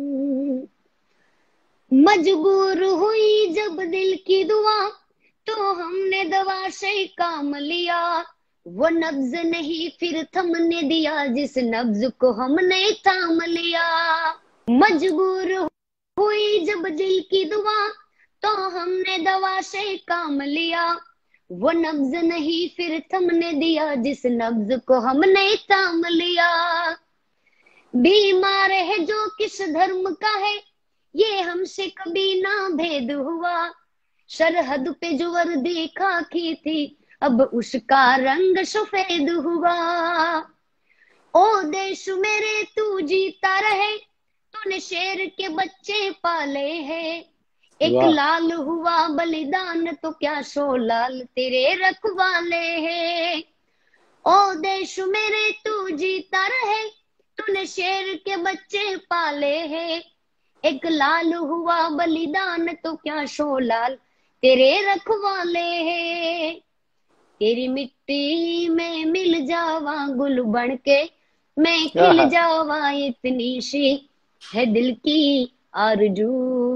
मजबूर हुई जब दिल की दुआ तो हमने दवा से काम लिया वो नब्ज नहीं फिर थमने दिया जिस नब्ज को हमने थाम लिया मजबूर हुई जब दिल की दुआ तो हमने दवा से काम लिया वो नब्ज नहीं फिर थमने दिया जिस नब्ज को हमने थाम लिया बीमार है जो किस धर्म का है ये हमसे कभी ना भेद हुआ सरहद पे जो वर्दी खाकी थी अब उसका रंग सफेद हुआ ओ देश मेरे तू जीता रहे तूने शेर के बच्चे पाले हैं एक वाह लाल हुआ बलिदान तो क्या सौ लाल तेरे रखवाले हैं ओ देश मेरे तू जीता रहे तूने शेर के बच्चे पाले हैं एक लाल हुआ बलिदान तो क्या सौ लाल तेरे रखवाले हैं तेरी मिट्टी में मिल जावा गुल बन के मैं खिल आहा, जावा इतनी सी है दिल की आरज़ू